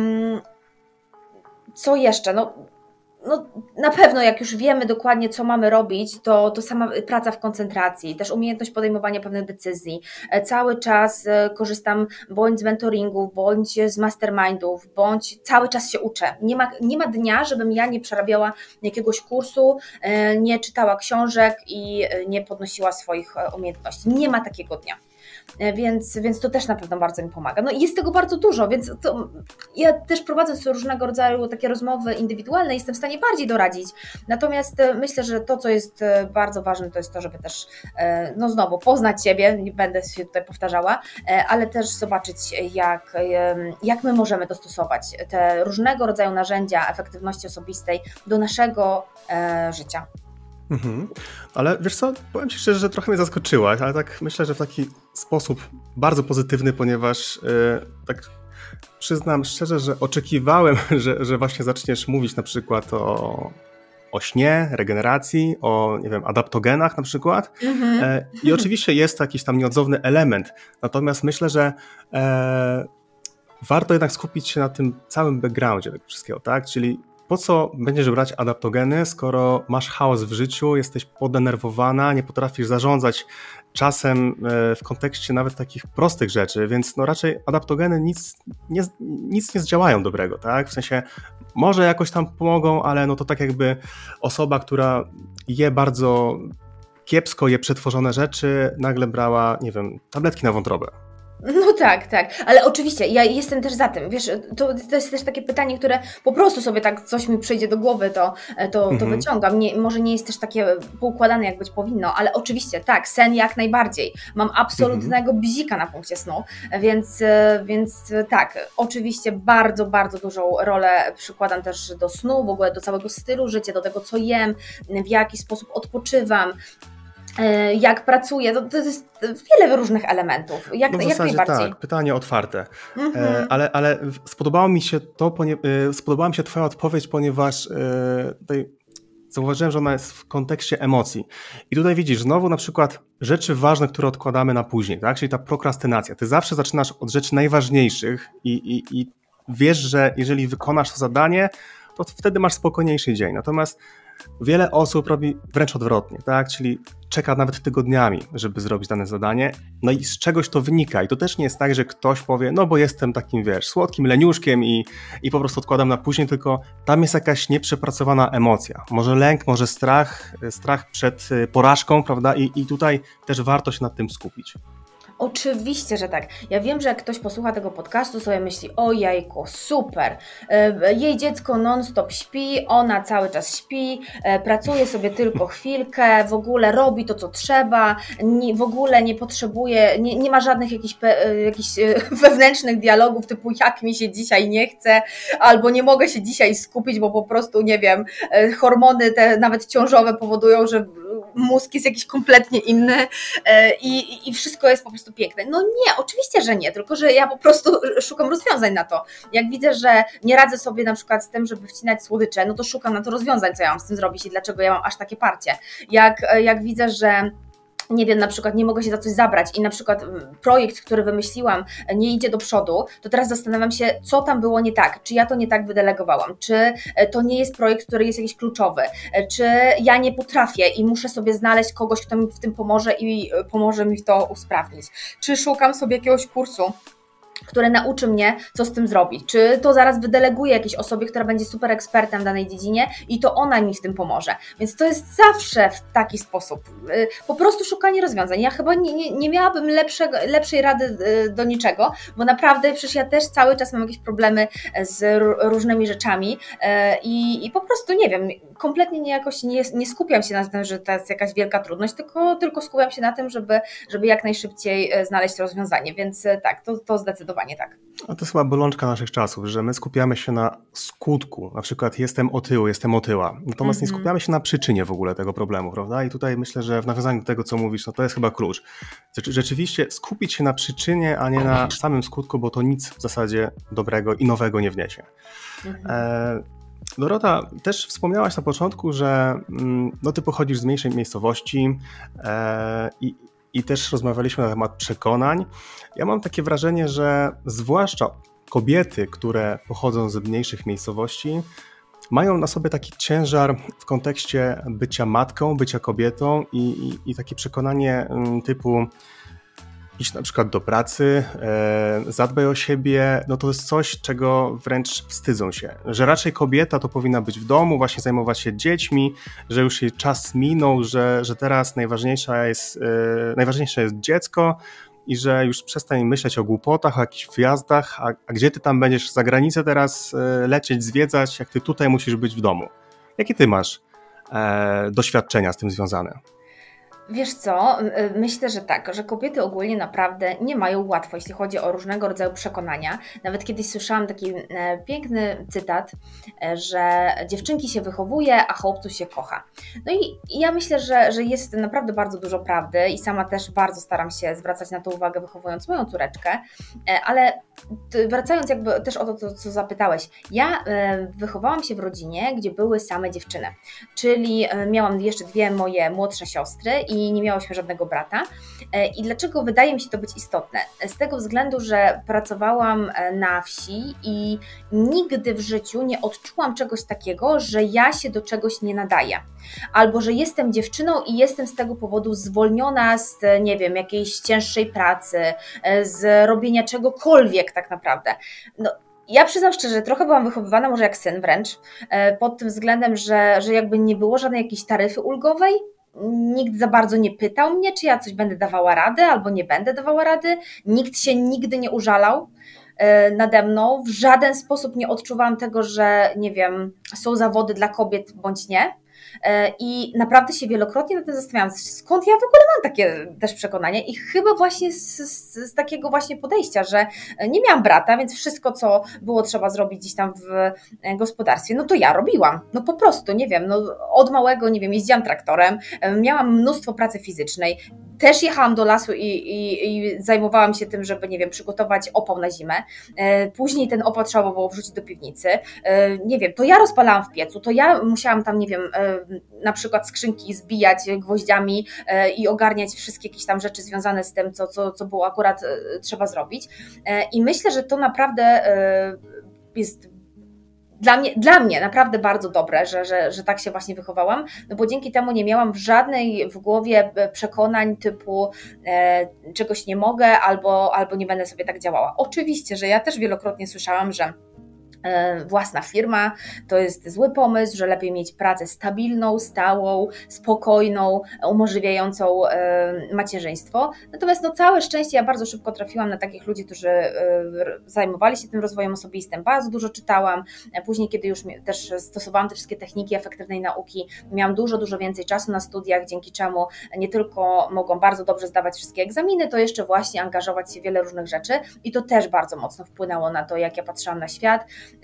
Co jeszcze? No na pewno jak już wiemy dokładnie, co mamy robić, to sama praca w koncentracji, też umiejętność podejmowania pewnych decyzji. Cały czas korzystam bądź z mentoringów, bądź z mastermindów, bądź cały czas się uczę. Nie ma dnia, żebym ja nie przerabiała jakiegoś kursu, nie czytała książek i nie podnosiła swoich umiejętności. Nie ma takiego dnia. Więc to też na pewno bardzo mi pomaga. No i jest tego bardzo dużo, więc ja też prowadząc różnego rodzaju takie rozmowy indywidualne jestem w stanie bardziej doradzić. Natomiast myślę, że to, co jest bardzo ważne, to jest to, żeby też znowu poznać siebie, nie będę się tutaj powtarzała, ale też zobaczyć, jak my możemy dostosować te różnego rodzaju narzędzia efektywności osobistej do naszego życia. Mhm. Ale wiesz co, powiem Ci szczerze, że trochę mnie zaskoczyłaś, ale tak myślę, że w taki sposób bardzo pozytywny, ponieważ tak przyznam szczerze, że oczekiwałem, że właśnie zaczniesz mówić na przykład o śnie, regeneracji, o, nie wiem, adaptogenach na przykład. I oczywiście jest to jakiś tam nieodzowny element, natomiast myślę, że warto jednak skupić się na tym całym backgroundzie tego wszystkiego, tak? Czyli po co będziesz brać adaptogeny, skoro masz chaos w życiu, jesteś podenerwowana, nie potrafisz zarządzać czasem w kontekście nawet takich prostych rzeczy, więc no raczej adaptogeny nic nie zdziałają dobrego, tak? W sensie może jakoś tam pomogą, ale no to tak jakby osoba, która je bardzo kiepsko, je przetworzone rzeczy, nagle brała, nie wiem, tabletki na wątrobę. No tak, ale oczywiście ja jestem też za tym, wiesz, to jest też takie pytanie, które po prostu sobie tak coś mi przyjdzie do głowy, to wyciągam, może nie jest też takie poukładane jak być powinno, ale oczywiście tak, sen jak najbardziej, mam absolutnego bzika na punkcie snu, więc tak, oczywiście bardzo, bardzo dużą rolę przykładam też do snu, w ogóle do całego stylu życia, do tego co jem, w jaki sposób odpoczywam, jak pracuję, to jest wiele różnych elementów, jak najbardziej. Tak, pytanie otwarte, ale spodobało mi się spodobała mi się Twoja odpowiedź, ponieważ tutaj zauważyłem, że ona jest w kontekście emocji i tutaj widzisz znowu na przykład rzeczy ważne, które odkładamy na później, tak? Czyli ta prokrastynacja, ty zawsze zaczynasz od rzeczy najważniejszych i wiesz, że jeżeli wykonasz to zadanie, to wtedy masz spokojniejszy dzień, natomiast wiele osób robi wręcz odwrotnie, tak? Czyli czeka nawet tygodniami, żeby zrobić dane zadanie, no i z czegoś to wynika i to też nie jest tak, że ktoś powie, no bo jestem takim, wiesz, słodkim leniuszkiem i po prostu odkładam na później, tylko tam jest jakaś nieprzepracowana emocja, może lęk, może strach przed porażką, prawda? I tutaj też warto się nad tym skupić. Oczywiście, że tak. Ja wiem, że jak ktoś posłucha tego podcastu, sobie myśli, o jajku, super, jej dziecko non-stop śpi, ona cały czas śpi, pracuje sobie tylko chwilkę, w ogóle robi to, co trzeba, w ogóle nie potrzebuje, nie ma żadnych jakichś wewnętrznych dialogów typu jak mi się dzisiaj nie chce, albo nie mogę się dzisiaj skupić, bo po prostu, nie wiem, hormony te nawet ciążowe powodują, że mózg jest jakiś kompletnie inny i wszystko jest po prostu piękne. No nie, oczywiście, że nie, tylko że ja po prostu szukam rozwiązań na to. Jak widzę, że nie radzę sobie na przykład z tym, żeby wcinać słodycze, no to szukam na to rozwiązań, co ja mam z tym zrobić i dlaczego ja mam aż takie parcie. Jak widzę, że nie wiem, na przykład nie mogę się za coś zabrać i na przykład projekt, który wymyśliłam, nie idzie do przodu, to teraz zastanawiam się, co tam było nie tak, czy ja to nie tak wydelegowałam, czy to nie jest projekt, który jest jakiś kluczowy, czy ja nie potrafię i muszę sobie znaleźć kogoś, kto mi w tym pomoże i pomoże mi to usprawnić, czy szukam sobie jakiegoś kursu, które nauczy mnie, co z tym zrobić. Czy to zaraz wydeleguję jakiejś osobie, która będzie super ekspertem w danej dziedzinie i to ona mi w tym pomoże. Więc to jest zawsze w taki sposób. Po prostu szukanie rozwiązań. Ja chyba nie miałabym lepszej rady do niczego, bo naprawdę przecież ja też cały czas mam jakieś problemy z różnymi rzeczami i po prostu nie wiem, kompletnie jakoś nie skupiam się na tym, że to jest jakaś wielka trudność, tylko skupiam się na tym, żeby jak najszybciej znaleźć rozwiązanie. Więc tak, to zdecydowanie tak. A to jest chyba bolączka naszych czasów, że my skupiamy się na skutku, na przykład jestem otyły, jestem otyła, natomiast nie skupiamy się na przyczynie w ogóle tego problemu, prawda? I tutaj myślę, że w nawiązaniu do tego, co mówisz, no to jest chyba klucz. Rzeczywiście skupić się na przyczynie, a nie na samym skutku, bo to nic w zasadzie dobrego i nowego nie wniesie. Dorota, też wspomniałaś na początku, że no, ty pochodzisz z mniejszej miejscowości i też rozmawialiśmy na temat przekonań. Ja mam takie wrażenie, że zwłaszcza kobiety, które pochodzą z mniejszych miejscowości, mają na sobie taki ciężar w kontekście bycia matką, bycia kobietą i takie przekonanie typu iść na przykład do pracy, zadbaj o siebie, no to jest coś, czego wręcz wstydzą się. Że raczej kobieta to powinna być w domu, właśnie zajmować się dziećmi, że już jej czas minął, że teraz najważniejsze jest dziecko i że już przestań myśleć o głupotach, o jakichś wyjazdach, a gdzie ty tam będziesz za granicę teraz lecieć, zwiedzać, jak ty tutaj musisz być w domu. Jakie ty masz doświadczenia z tym związane? Wiesz co, myślę, że tak, że kobiety ogólnie naprawdę nie mają łatwo, jeśli chodzi o różnego rodzaju przekonania. Nawet kiedyś słyszałam taki piękny cytat, że dziewczynki się wychowuje, a chłopców się kocha. No i ja myślę, że jest w tym naprawdę bardzo dużo prawdy i sama też bardzo staram się zwracać na to uwagę, wychowując moją córeczkę, ale wracając jakby też o to, co zapytałeś, ja wychowałam się w rodzinie, gdzie były same dziewczyny, czyli miałam jeszcze dwie moje młodsze siostry i nie miałyśmy żadnego brata. I dlaczego wydaje mi się to być istotne? Z tego względu, że pracowałam na wsi i nigdy w życiu nie odczułam czegoś takiego, że ja się do czegoś nie nadaję, albo że jestem dziewczyną i jestem z tego powodu zwolniona z, nie wiem, jakiejś cięższej pracy, z robienia czegokolwiek tak naprawdę. No, ja przyznam szczerze, trochę byłam wychowywana może jak syn wręcz, pod tym względem, że jakby nie było żadnej jakiejś taryfy ulgowej. Nikt za bardzo nie pytał mnie, czy ja coś będę dawała rady albo nie będę dawała rady. Nikt się nigdy nie użalał nade mną. W żaden sposób nie odczuwałam tego, że nie wiem, są zawody dla kobiet bądź nie. I naprawdę się wielokrotnie nad tym zastanawiałam, skąd ja w ogóle mam takie też przekonania i chyba właśnie z takiego właśnie podejścia, że nie miałam brata, więc wszystko, co było trzeba zrobić gdzieś tam w gospodarstwie, no to ja robiłam, no po prostu, nie wiem, no od małego, nie wiem, jeździłam traktorem, miałam mnóstwo pracy fizycznej, też jechałam do lasu i zajmowałam się tym, żeby, nie wiem, przygotować opał na zimę. Później ten opał trzeba było wrzucić do piwnicy. Nie wiem, to ja rozpalałam w piecu, to ja musiałam tam, nie wiem, na przykład skrzynki zbijać gwoździami i ogarniać wszystkie jakieś tam rzeczy związane z tym, co było akurat trzeba zrobić. I myślę, że to naprawdę jest dla mnie naprawdę bardzo dobre, że tak się właśnie wychowałam, no bo dzięki temu nie miałam żadnej w głowie przekonań typu czegoś nie mogę albo nie będę sobie tak działała. Oczywiście, że ja też wielokrotnie słyszałam, że własna firma to jest zły pomysł, że lepiej mieć pracę stabilną, stałą, spokojną, umożliwiającą macierzyństwo. Natomiast no całe szczęście ja bardzo szybko trafiłam na takich ludzi, którzy zajmowali się tym rozwojem osobistym, bardzo dużo czytałam. Później, kiedy już też stosowałam te wszystkie techniki efektywnej nauki, miałam dużo więcej czasu na studiach, dzięki czemu nie tylko mogłam bardzo dobrze zdawać wszystkie egzaminy, to jeszcze właśnie angażować się w wiele różnych rzeczy i to też bardzo mocno wpłynęło na to, jak ja patrzyłam na świat,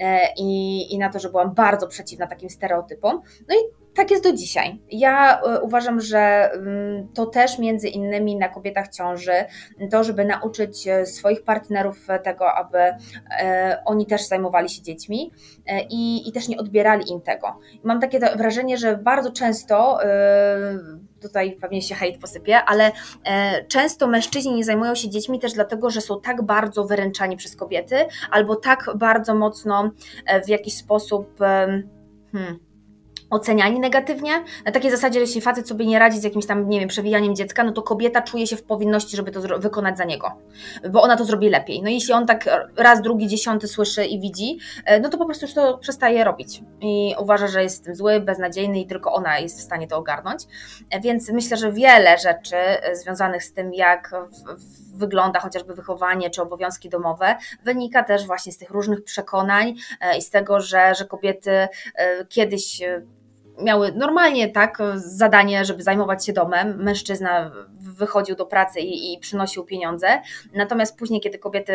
i na to, że byłam bardzo przeciwna takim stereotypom. No i tak jest do dzisiaj. Ja uważam, że to też między innymi na kobietach ciąży, to, żeby nauczyć swoich partnerów tego, aby oni też zajmowali się dziećmi i też nie odbierali im tego. Mam takie wrażenie, że bardzo często, tutaj pewnie się hejt posypie, ale często mężczyźni nie zajmują się dziećmi też dlatego, że są tak bardzo wyręczani przez kobiety, albo tak bardzo mocno w jakiś sposób oceniani negatywnie, na takiej zasadzie, że jeśli facet sobie nie radzi z jakimś tam, nie wiem, przewijaniem dziecka, no to kobieta czuje się w powinności, żeby to wykonać za niego, bo ona to zrobi lepiej. No jeśli on tak raz, drugi, dziesiąty słyszy i widzi, no to po prostu już to przestaje robić i uważa, że jest w tym zły, beznadziejny i tylko ona jest w stanie to ogarnąć. Więc myślę, że wiele rzeczy związanych z tym, jak wygląda chociażby wychowanie czy obowiązki domowe, wynika też właśnie z tych różnych przekonań i z tego, że kobiety kiedyś miały normalnie tak zadanie, żeby zajmować się domem, mężczyzna wychodził do pracy i przynosił pieniądze, natomiast później, kiedy kobiety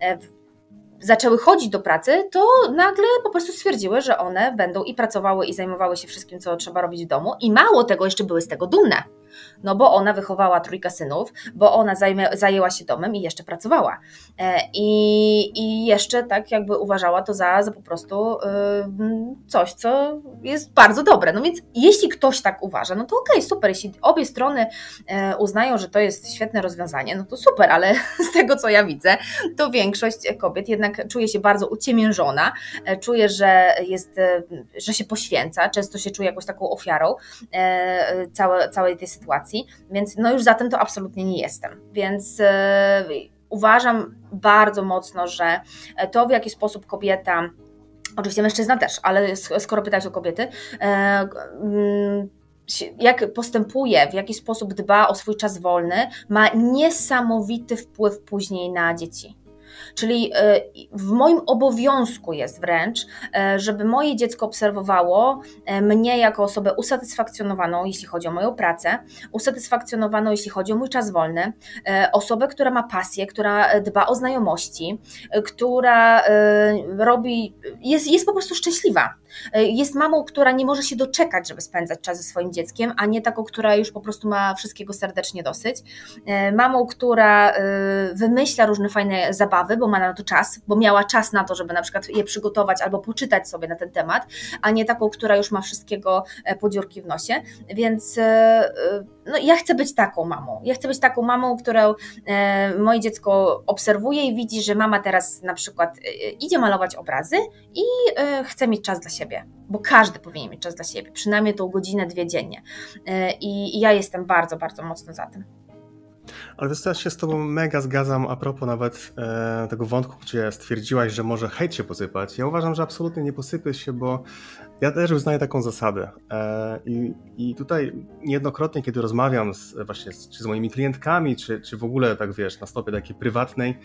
zaczęły chodzić do pracy, to nagle po prostu stwierdziły, że one będą i pracowały i zajmowały się wszystkim, co trzeba robić w domu i mało tego, jeszcze były z tego dumne. No bo ona wychowała 3 synów, bo ona zajęła się domem i jeszcze pracowała. I jeszcze tak jakby uważała to za po prostu coś, co jest bardzo dobre. No więc jeśli ktoś tak uważa, no to okej, super. Jeśli obie strony uznają, że to jest świetne rozwiązanie, no to super, ale z tego, co ja widzę, to większość kobiet jednak czuje się bardzo uciemiężona, czuje, że się poświęca, często się czuje jakąś taką ofiarą całej tej sytuacji, więc no już za tym to absolutnie nie jestem. Więc uważam bardzo mocno, że to, w jaki sposób kobieta, oczywiście mężczyzna też, ale skoro pytać o kobiety, jak postępuje, w jaki sposób dba o swój czas wolny, ma niesamowity wpływ później na dzieci. Czyli w moim obowiązku jest wręcz, żeby moje dziecko obserwowało mnie jako osobę usatysfakcjonowaną, jeśli chodzi o moją pracę, usatysfakcjonowaną, jeśli chodzi o mój czas wolny, osobę, która ma pasję, która dba o znajomości, która jest po prostu szczęśliwa. Jest mamą, która nie może się doczekać, żeby spędzać czas ze swoim dzieckiem, a nie taką, która już po prostu ma wszystkiego serdecznie dosyć. Mamą, która wymyśla różne fajne zabawy, zabawy, bo ma na to czas, bo miała czas na to, żeby na przykład je przygotować albo poczytać sobie na ten temat, a nie taką, która już ma wszystkiego po dziurki w nosie, więc no, ja chcę być taką mamą. Ja chcę być taką mamą, którą moje dziecko obserwuje i widzi, że mama teraz na przykład idzie malować obrazy i chce mieć czas dla siebie, bo każdy powinien mieć czas dla siebie, przynajmniej tą godzinę, 2 dziennie. I ja jestem bardzo, bardzo mocno za tym. Ale też ja się z tobą mega zgadzam a propos nawet tego wątku, gdzie stwierdziłaś, że może hejt się posypać. Ja uważam, że absolutnie nie posypie się, bo ja też uznaję taką zasadę. I tutaj niejednokrotnie, kiedy rozmawiam czy z moimi klientkami, czy w ogóle tak wiesz, na stopie takiej prywatnej,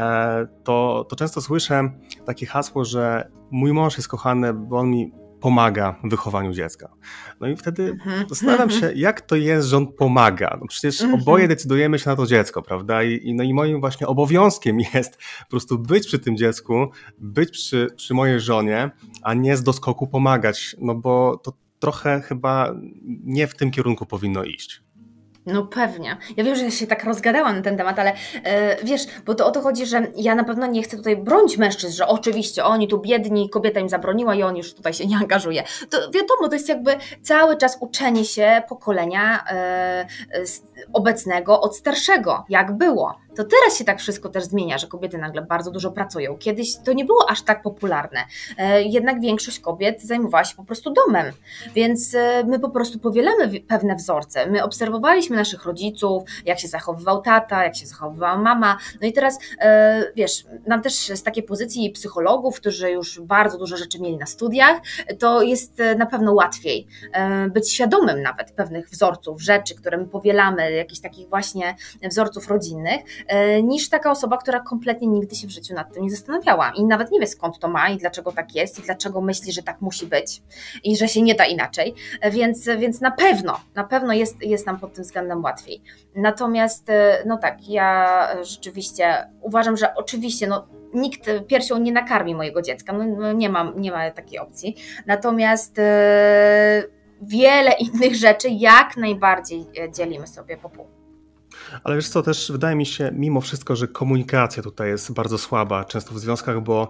to często słyszę takie hasło, że mój mąż jest kochany, bo on mi pomaga w wychowaniu dziecka. No i wtedy zastanawiam się, jak to jest, że on pomaga. No przecież oboje decydujemy się na to dziecko, prawda? I moim właśnie obowiązkiem jest po prostu być przy tym dziecku, być przy mojej żonie, a nie z doskoku pomagać, no bo to trochę chyba nie w tym kierunku powinno iść. No pewnie. Ja wiem, że się tak rozgadałam na ten temat, ale wiesz, bo to o to chodzi, że ja na pewno nie chcę tutaj bronić mężczyzn, że oczywiście oni tu biedni, kobieta im zabroniła i on już tutaj się nie angażuje. To wiadomo, to jest jakby cały czas uczenie się pokolenia obecnego od starszego, jak było. To teraz się tak wszystko też zmienia, że kobiety nagle bardzo dużo pracują. Kiedyś to nie było aż tak popularne. Jednak większość kobiet zajmowała się po prostu domem. Więc my po prostu powielamy pewne wzorce. My obserwowaliśmy naszych rodziców, jak się zachowywał tata, jak się zachowywała mama. No i teraz, wiesz, nam też z takiej pozycji psychologów, którzy już bardzo dużo rzeczy mieli na studiach, to jest na pewno łatwiej być świadomym nawet pewnych wzorców, rzeczy, które my powielamy, jakichś takich właśnie wzorców rodzinnych, niż taka osoba, która kompletnie nigdy się w życiu nad tym nie zastanawiała i nawet nie wie, skąd to ma i dlaczego tak jest i dlaczego myśli, że tak musi być i że się nie da inaczej, więc na pewno jest nam pod tym względem łatwiej. Natomiast no tak, ja rzeczywiście uważam, że oczywiście nikt piersią nie nakarmi mojego dziecka, nie ma takiej opcji, natomiast wiele innych rzeczy jak najbardziej dzielimy sobie po pół. Ale wiesz co, też wydaje mi się mimo wszystko, że komunikacja tutaj jest bardzo słaba często w związkach, bo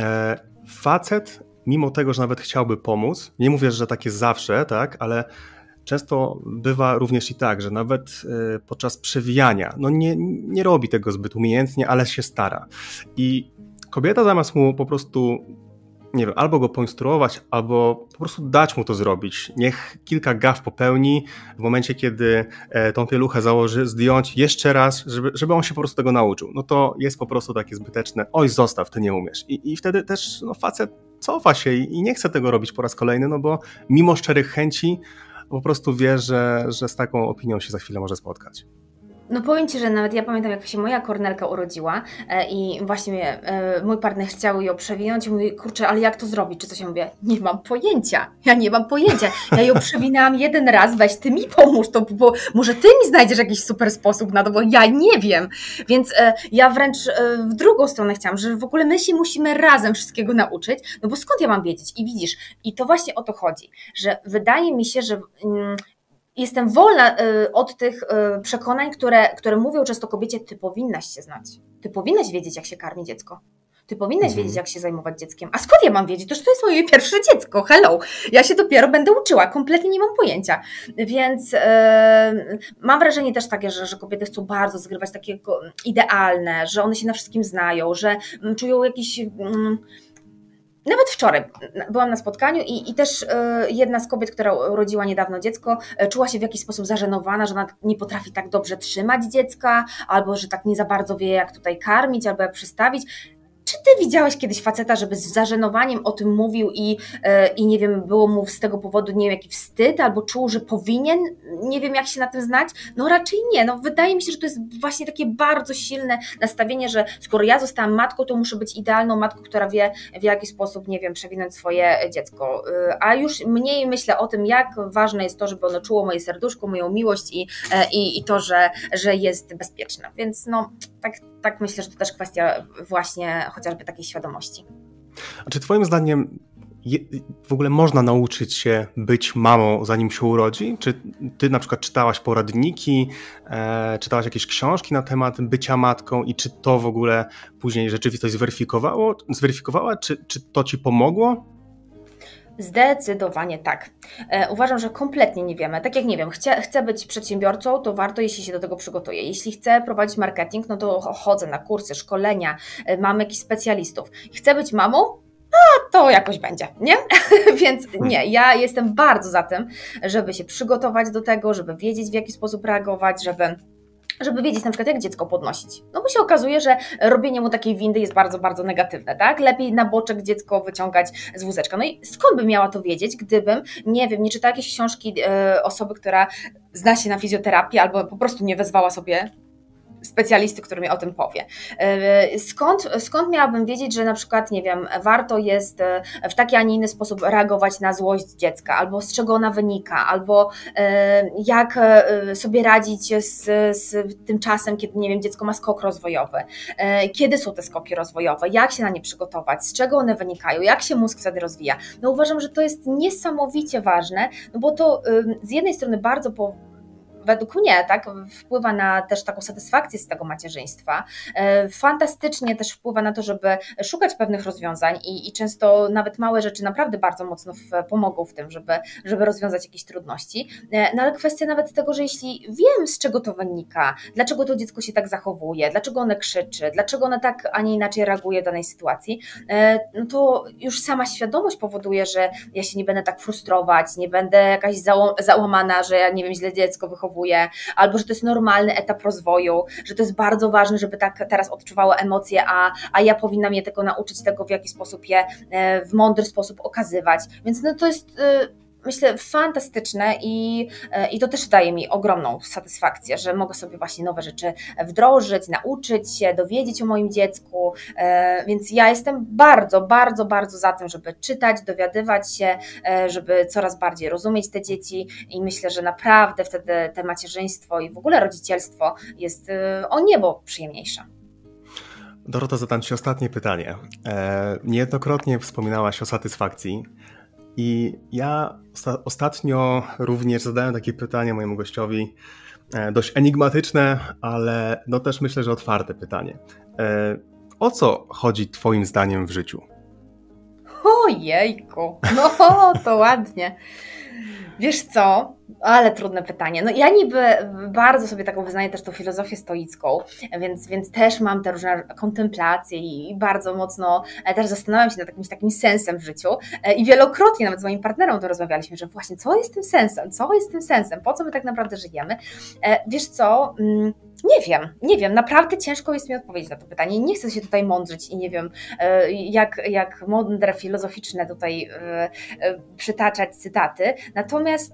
facet, mimo tego, że nawet chciałby pomóc, nie mówię, że tak jest zawsze, tak, ale często bywa również i tak, że nawet podczas przewijania, nie robi tego zbyt umiejętnie, ale się stara. I kobieta zamiast mu po prostu, nie wiem, albo go poinstruować, albo po prostu dać mu to zrobić. Niech kilka gaf popełni w momencie, kiedy tą pieluchę założy, zdjąć jeszcze raz, żeby on się po prostu tego nauczył. No to jest po prostu takie zbyteczne, oj zostaw, ty nie umiesz. I wtedy też facet cofa się i nie chce tego robić po raz kolejny, bo mimo szczerych chęci po prostu wie, że z taką opinią się za chwilę może spotkać. No powiem Ci, że nawet ja pamiętam, jak się moja Kornelka urodziła i właśnie mój partner chciał ją przewinąć i mówi, kurczę, ale jak to zrobić, czy coś? Ja mówię, nie mam pojęcia, ja ją przewinęłam jeden raz, weź Ty mi pomóż, bo może Ty mi znajdziesz jakiś super sposób na to, bo ja nie wiem, więc ja wręcz w drugą stronę chciałam, że w ogóle my się musimy razem wszystkiego nauczyć, no bo skąd ja mam wiedzieć? I widzisz, i to właśnie o to chodzi, że wydaje mi się, że jestem wolna od tych przekonań, które mówią często kobiecie, ty powinnaś się znać, ty powinnaś wiedzieć, jak się karmi dziecko, ty powinnaś wiedzieć, jak się zajmować dzieckiem. A skąd ja mam wiedzieć? To jest moje pierwsze dziecko, hello, ja się dopiero będę uczyła, kompletnie nie mam pojęcia. Więc mam wrażenie też takie, że kobiety chcą bardzo zgrywać takie idealne, że one się na wszystkim znają, że czują jakiś... Nawet wczoraj byłam na spotkaniu i też jedna z kobiet, która urodziła niedawno dziecko, czuła się w jakiś sposób zażenowana, że ona nie potrafi tak dobrze trzymać dziecka, albo że tak nie za bardzo wie, jak tutaj karmić, albo jak przystawić. Czy Ty widziałeś kiedyś faceta, żeby z zażenowaniem o tym mówił i nie wiem, było mu z tego powodu, nie wiem, jaki wstyd, albo czuł, że powinien, nie wiem, jak się na tym znać? No raczej nie. Wydaje mi się, że to jest właśnie takie bardzo silne nastawienie, że skoro ja zostałam matką, to muszę być idealną matką, która wie, w jaki sposób, nie wiem, przewinąć swoje dziecko. A już mniej myślę o tym, jak ważne jest to, żeby ono czuło moje serduszko, moją miłość i to, że jest bezpieczne. Więc tak myślę, że to też kwestia właśnie chociażby takiej świadomości. A czy Twoim zdaniem w ogóle można nauczyć się być mamą, zanim się urodzi? Czy ty na przykład czytałaś poradniki, czytałaś jakieś książki na temat bycia matką i czy to w ogóle później rzeczywistość zweryfikowała? Czy to ci pomogło? Zdecydowanie tak. Uważam, że kompletnie nie wiemy. Tak jak nie wiem, chcę być przedsiębiorcą, to warto, jeśli się do tego przygotuję. Jeśli chcę prowadzić marketing, no to chodzę na kursy, szkolenia, mam jakichś specjalistów. Chcę być mamą? To jakoś będzie, nie? Więc nie, ja jestem bardzo za tym, żeby się przygotować do tego, żeby wiedzieć, w jaki sposób reagować, żeby wiedzieć na przykład, jak dziecko podnosić. No bo się okazuje, że robienie mu takiej windy jest bardzo, bardzo negatywne, tak? Lepiej na boczek dziecko wyciągać z wózeczka. No i skąd bym miała to wiedzieć, gdybym, nie wiem, nie czytała jakiejś książki osoby, która zna się na fizjoterapii albo po prostu nie wezwała sobie specjalisty, który mi o tym powie. Skąd miałabym wiedzieć, że na przykład, nie wiem, warto jest w taki, a nie inny sposób reagować na złość dziecka, albo z czego ona wynika, albo jak sobie radzić z tym czasem, kiedy, nie wiem, dziecko ma skok rozwojowy, kiedy są te skoki rozwojowe, jak się na nie przygotować, z czego one wynikają, jak się mózg wtedy rozwija. No uważam, że to jest niesamowicie ważne, no bo to z jednej strony bardzo według mnie, tak, wpływa na też taką satysfakcję z tego macierzyństwa. Fantastycznie też wpływa na to, żeby szukać pewnych rozwiązań i często nawet małe rzeczy naprawdę bardzo mocno pomogą w tym, żeby rozwiązać jakieś trudności. No ale kwestia nawet tego, że jeśli wiem, z czego to wynika, dlaczego to dziecko się tak zachowuje, dlaczego ono krzyczy, dlaczego ono tak, a nie inaczej reaguje w danej sytuacji, no to już sama świadomość powoduje, że ja się nie będę tak frustrować, nie będę jakaś załamana, że ja nie wiem, źle dziecko wychowuje, albo że to jest normalny etap rozwoju, że to jest bardzo ważne, żeby tak teraz odczuwało emocje, a ja powinnam je tego nauczyć, tego w jaki sposób je w mądry sposób okazywać. Więc no to jest, myślę, fantastyczne i to też daje mi ogromną satysfakcję, że mogę sobie właśnie nowe rzeczy wdrożyć, nauczyć się, dowiedzieć o moim dziecku, więc ja jestem bardzo, bardzo, bardzo za tym, żeby czytać, dowiadywać się, żeby coraz bardziej rozumieć te dzieci i myślę, że naprawdę wtedy te macierzyństwo i w ogóle rodzicielstwo jest o niebo przyjemniejsze. Dorota, zadam ci ostatnie pytanie. Niejednokrotnie wspominałaś o satysfakcji. I ja ostatnio również zadałem takie pytanie mojemu gościowi, dość enigmatyczne, ale no też myślę, że otwarte pytanie. O co chodzi twoim zdaniem w życiu? Ojejku, no to ładnie. Wiesz co, ale trudne pytanie. No ja niby bardzo sobie taką wyznaję też tą filozofię stoicką, więc też mam te różne kontemplacje i bardzo mocno też zastanawiam się nad jakimś takim sensem w życiu i wielokrotnie nawet z moim partnerem to rozmawialiśmy, że właśnie co jest tym sensem, po co my tak naprawdę żyjemy. Wiesz co, nie wiem, naprawdę ciężko jest mi odpowiedzieć na to pytanie. Nie chcę się tutaj mądrzyć i nie wiem, jak mądre, filozoficzne tutaj przytaczać cytaty. Natomiast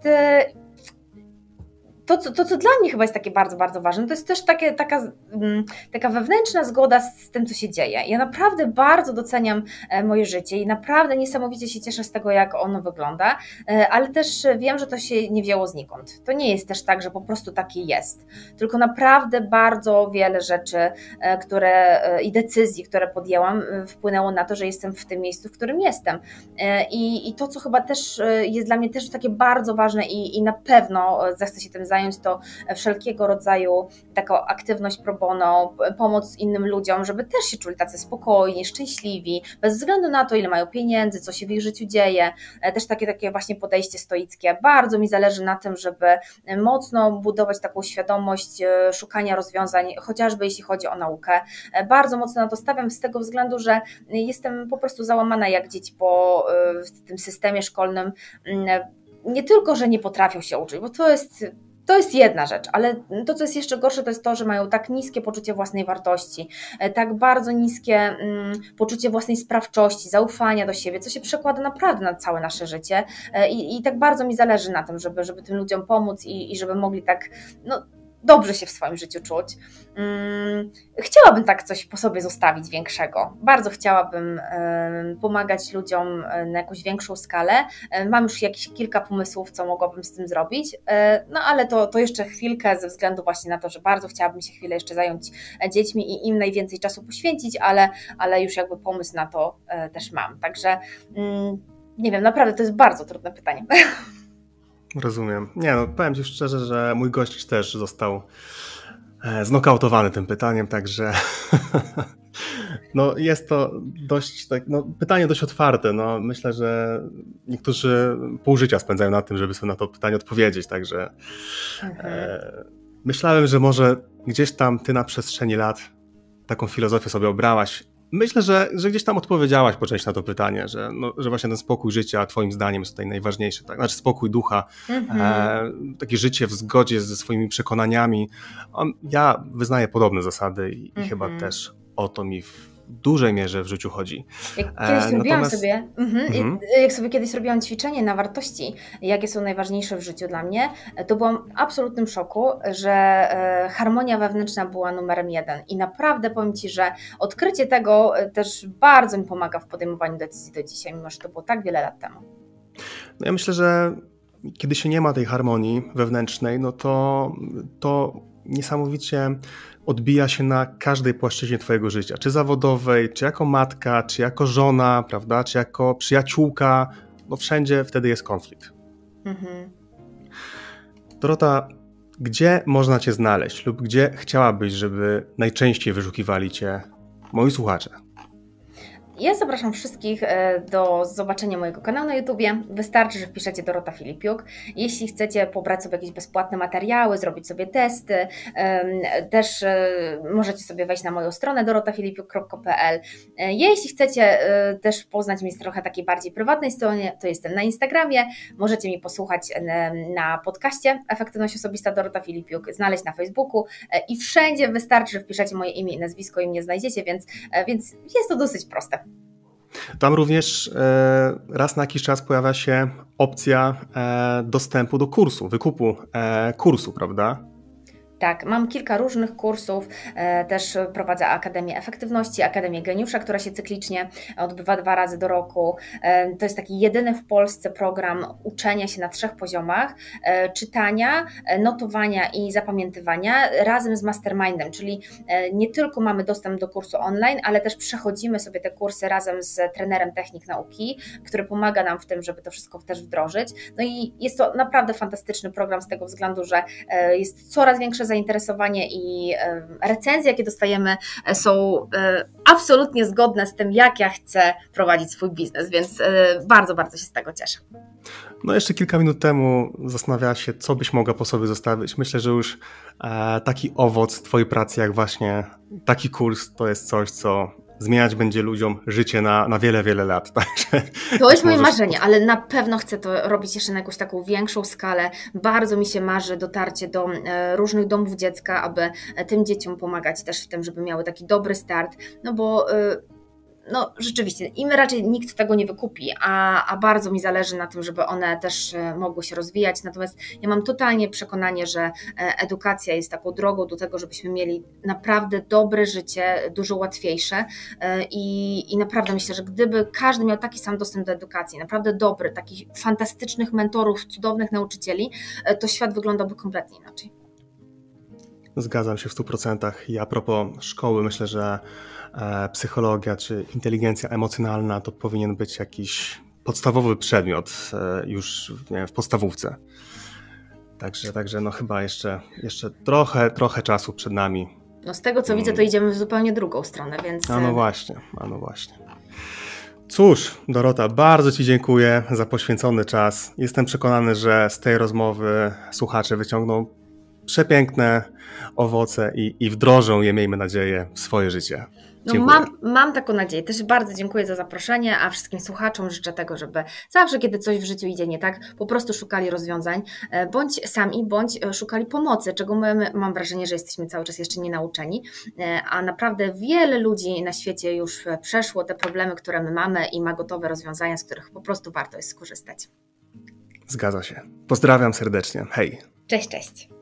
to, co dla mnie chyba jest takie bardzo, bardzo ważne, to jest też taka wewnętrzna zgoda z tym, co się dzieje. Ja naprawdę bardzo doceniam moje życie i naprawdę niesamowicie się cieszę z tego, jak ono wygląda, ale też wiem, że to się nie wzięło znikąd. To nie jest też tak, że po prostu takie jest, tylko naprawdę bardzo wiele rzeczy, i decyzji, które podjęłam, wpłynęło na to, że jestem w tym miejscu, w którym jestem. I to, co chyba też jest dla mnie też takie bardzo ważne i na pewno zechcę się tym zająć, to wszelkiego rodzaju taką aktywność pro bono, pomoc innym ludziom, żeby też się czuli tacy spokojni, szczęśliwi, bez względu na to, ile mają pieniędzy, co się w ich życiu dzieje. Też takie właśnie podejście stoickie. Bardzo mi zależy na tym, żeby mocno budować taką świadomość szukania rozwiązań, chociażby jeśli chodzi o naukę. Bardzo mocno na to stawiam z tego względu, że jestem po prostu załamana jak dzieci w tym systemie szkolnym. Nie tylko, że nie potrafią się uczyć, bo to jest jedna rzecz, ale to, co jest jeszcze gorsze, to jest to, że mają tak niskie poczucie własnej wartości, tak bardzo niskie poczucie własnej sprawczości, zaufania do siebie, co się przekłada naprawdę na całe nasze życie i tak bardzo mi zależy na tym, żeby tym ludziom pomóc i żeby mogli tak dobrze się w swoim życiu czuć. Chciałabym tak coś po sobie zostawić większego. Bardzo chciałabym pomagać ludziom na jakąś większą skalę. Mam już jakieś kilka pomysłów, co mogłabym z tym zrobić, ale to jeszcze chwilkę ze względu właśnie na to, że bardzo chciałabym się chwilę jeszcze zająć dziećmi i im najwięcej czasu poświęcić, ale już jakby pomysł na to też mam. Także Nie wiem, naprawdę to jest bardzo trudne pytanie. Rozumiem. Nie no, powiem Ci szczerze, że mój gość też został znokautowany tym pytaniem, także no jest to dość, pytanie dość otwarte. No, myślę, że niektórzy pół życia spędzają na tym, żeby sobie na to pytanie odpowiedzieć, także myślałem, że może gdzieś tam Ty na przestrzeni lat taką filozofię sobie obrałaś. Myślę, że gdzieś tam odpowiedziałaś po części na to pytanie, że właśnie ten spokój życia Twoim zdaniem jest tutaj najważniejszy, tak? Znaczy spokój ducha, takie życie w zgodzie ze swoimi przekonaniami. Ja wyznaję podobne zasady i chyba też o to mi w dużej mierze w życiu chodzi. Jak sobie kiedyś robiłam ćwiczenie na wartości, jakie są najważniejsze w życiu dla mnie, to byłam w absolutnym szoku, że harmonia wewnętrzna była numerem 1 i naprawdę powiem Ci, że odkrycie tego też bardzo mi pomaga w podejmowaniu decyzji do dzisiaj, mimo że to było tak wiele lat temu. No ja myślę, że kiedy się nie ma tej harmonii wewnętrznej, no to niesamowicie odbija się na każdej płaszczyźnie Twojego życia, czy zawodowej, czy jako matka, czy jako żona, prawda, czy jako przyjaciółka, no wszędzie wtedy jest konflikt. Dorota, gdzie można Cię znaleźć lub gdzie chciałabyś, żeby najczęściej wyszukiwali Cię moi słuchacze? Ja zapraszam wszystkich do zobaczenia mojego kanału na YouTubie. Wystarczy, że wpiszecie Dorota Filipiuk. Jeśli chcecie pobrać sobie jakieś bezpłatne materiały, zrobić sobie testy, też możecie sobie wejść na moją stronę dorotafilipiuk.pl. Jeśli chcecie też poznać mnie z trochę takiej bardziej prywatnej stronie, to jestem na Instagramie. Możecie mnie posłuchać na podcaście Efektywność Osobista Dorota Filipiuk, znaleźć na Facebooku i wszędzie wystarczy, że wpiszecie moje imię i nazwisko i mnie znajdziecie, więc jest to dosyć proste. Tam również raz na jakiś czas pojawia się opcja dostępu do kursu, wykupu kursu, prawda? Tak, mam kilka różnych kursów, też prowadzę Akademię Efektywności, Akademię Geniusza, która się cyklicznie odbywa 2 razy do roku. To jest taki jedyny w Polsce program uczenia się na 3 poziomach, czytania, notowania i zapamiętywania razem z mastermindem, czyli nie tylko mamy dostęp do kursu online, ale też przechodzimy sobie te kursy razem z trenerem technik nauki, który pomaga nam w tym, żeby to wszystko też wdrożyć. No i jest to naprawdę fantastyczny program z tego względu, że jest coraz większe zainteresowanie i recenzje, jakie dostajemy, są absolutnie zgodne z tym, jak ja chcę prowadzić swój biznes, więc bardzo, bardzo się z tego cieszę. No jeszcze kilka minut temu zastanawiałaś się, co byś mogła po sobie zostawić. Myślę, że już taki owoc Twojej pracy, jak właśnie taki kurs, to jest coś, co zmieniać będzie ludziom życie na wiele, wiele lat. Także to jest moje marzenie, ale na pewno chcę to robić jeszcze na jakąś taką większą skalę. Bardzo mi się marzy dotarcie do różnych domów dziecka, aby tym dzieciom pomagać też w tym, żeby miały taki dobry start, no bo no rzeczywiście, im raczej nikt tego nie wykupi, a bardzo mi zależy na tym, żeby one też mogły się rozwijać, natomiast ja mam totalnie przekonanie, że edukacja jest taką drogą do tego, żebyśmy mieli naprawdę dobre życie, dużo łatwiejsze i naprawdę myślę, że gdyby każdy miał taki sam dostęp do edukacji, naprawdę dobry, takich fantastycznych mentorów, cudownych nauczycieli, to świat wyglądałby kompletnie inaczej. Zgadzam się w 100%. I a propos szkoły, myślę, że psychologia czy inteligencja emocjonalna to powinien być jakiś podstawowy przedmiot już w podstawówce. Także no chyba jeszcze trochę czasu przed nami. No z tego co widzę, to idziemy w zupełnie drugą stronę, więc... A no właśnie. Cóż, Dorota, bardzo Ci dziękuję za poświęcony czas. Jestem przekonany, że z tej rozmowy słuchacze wyciągną przepiękne owoce i wdrożą je, miejmy nadzieję, w swoje życie. No mam taką nadzieję. Też bardzo dziękuję za zaproszenie, a wszystkim słuchaczom życzę tego, żeby zawsze, kiedy coś w życiu idzie nie tak, po prostu szukali rozwiązań, bądź sami, bądź szukali pomocy, czego my mam wrażenie, że jesteśmy cały czas jeszcze nie nauczeni, a naprawdę wiele ludzi na świecie już przeszło te problemy, które my mamy i ma gotowe rozwiązania, z których po prostu warto jest skorzystać. Zgadza się. Pozdrawiam serdecznie. Hej. Cześć.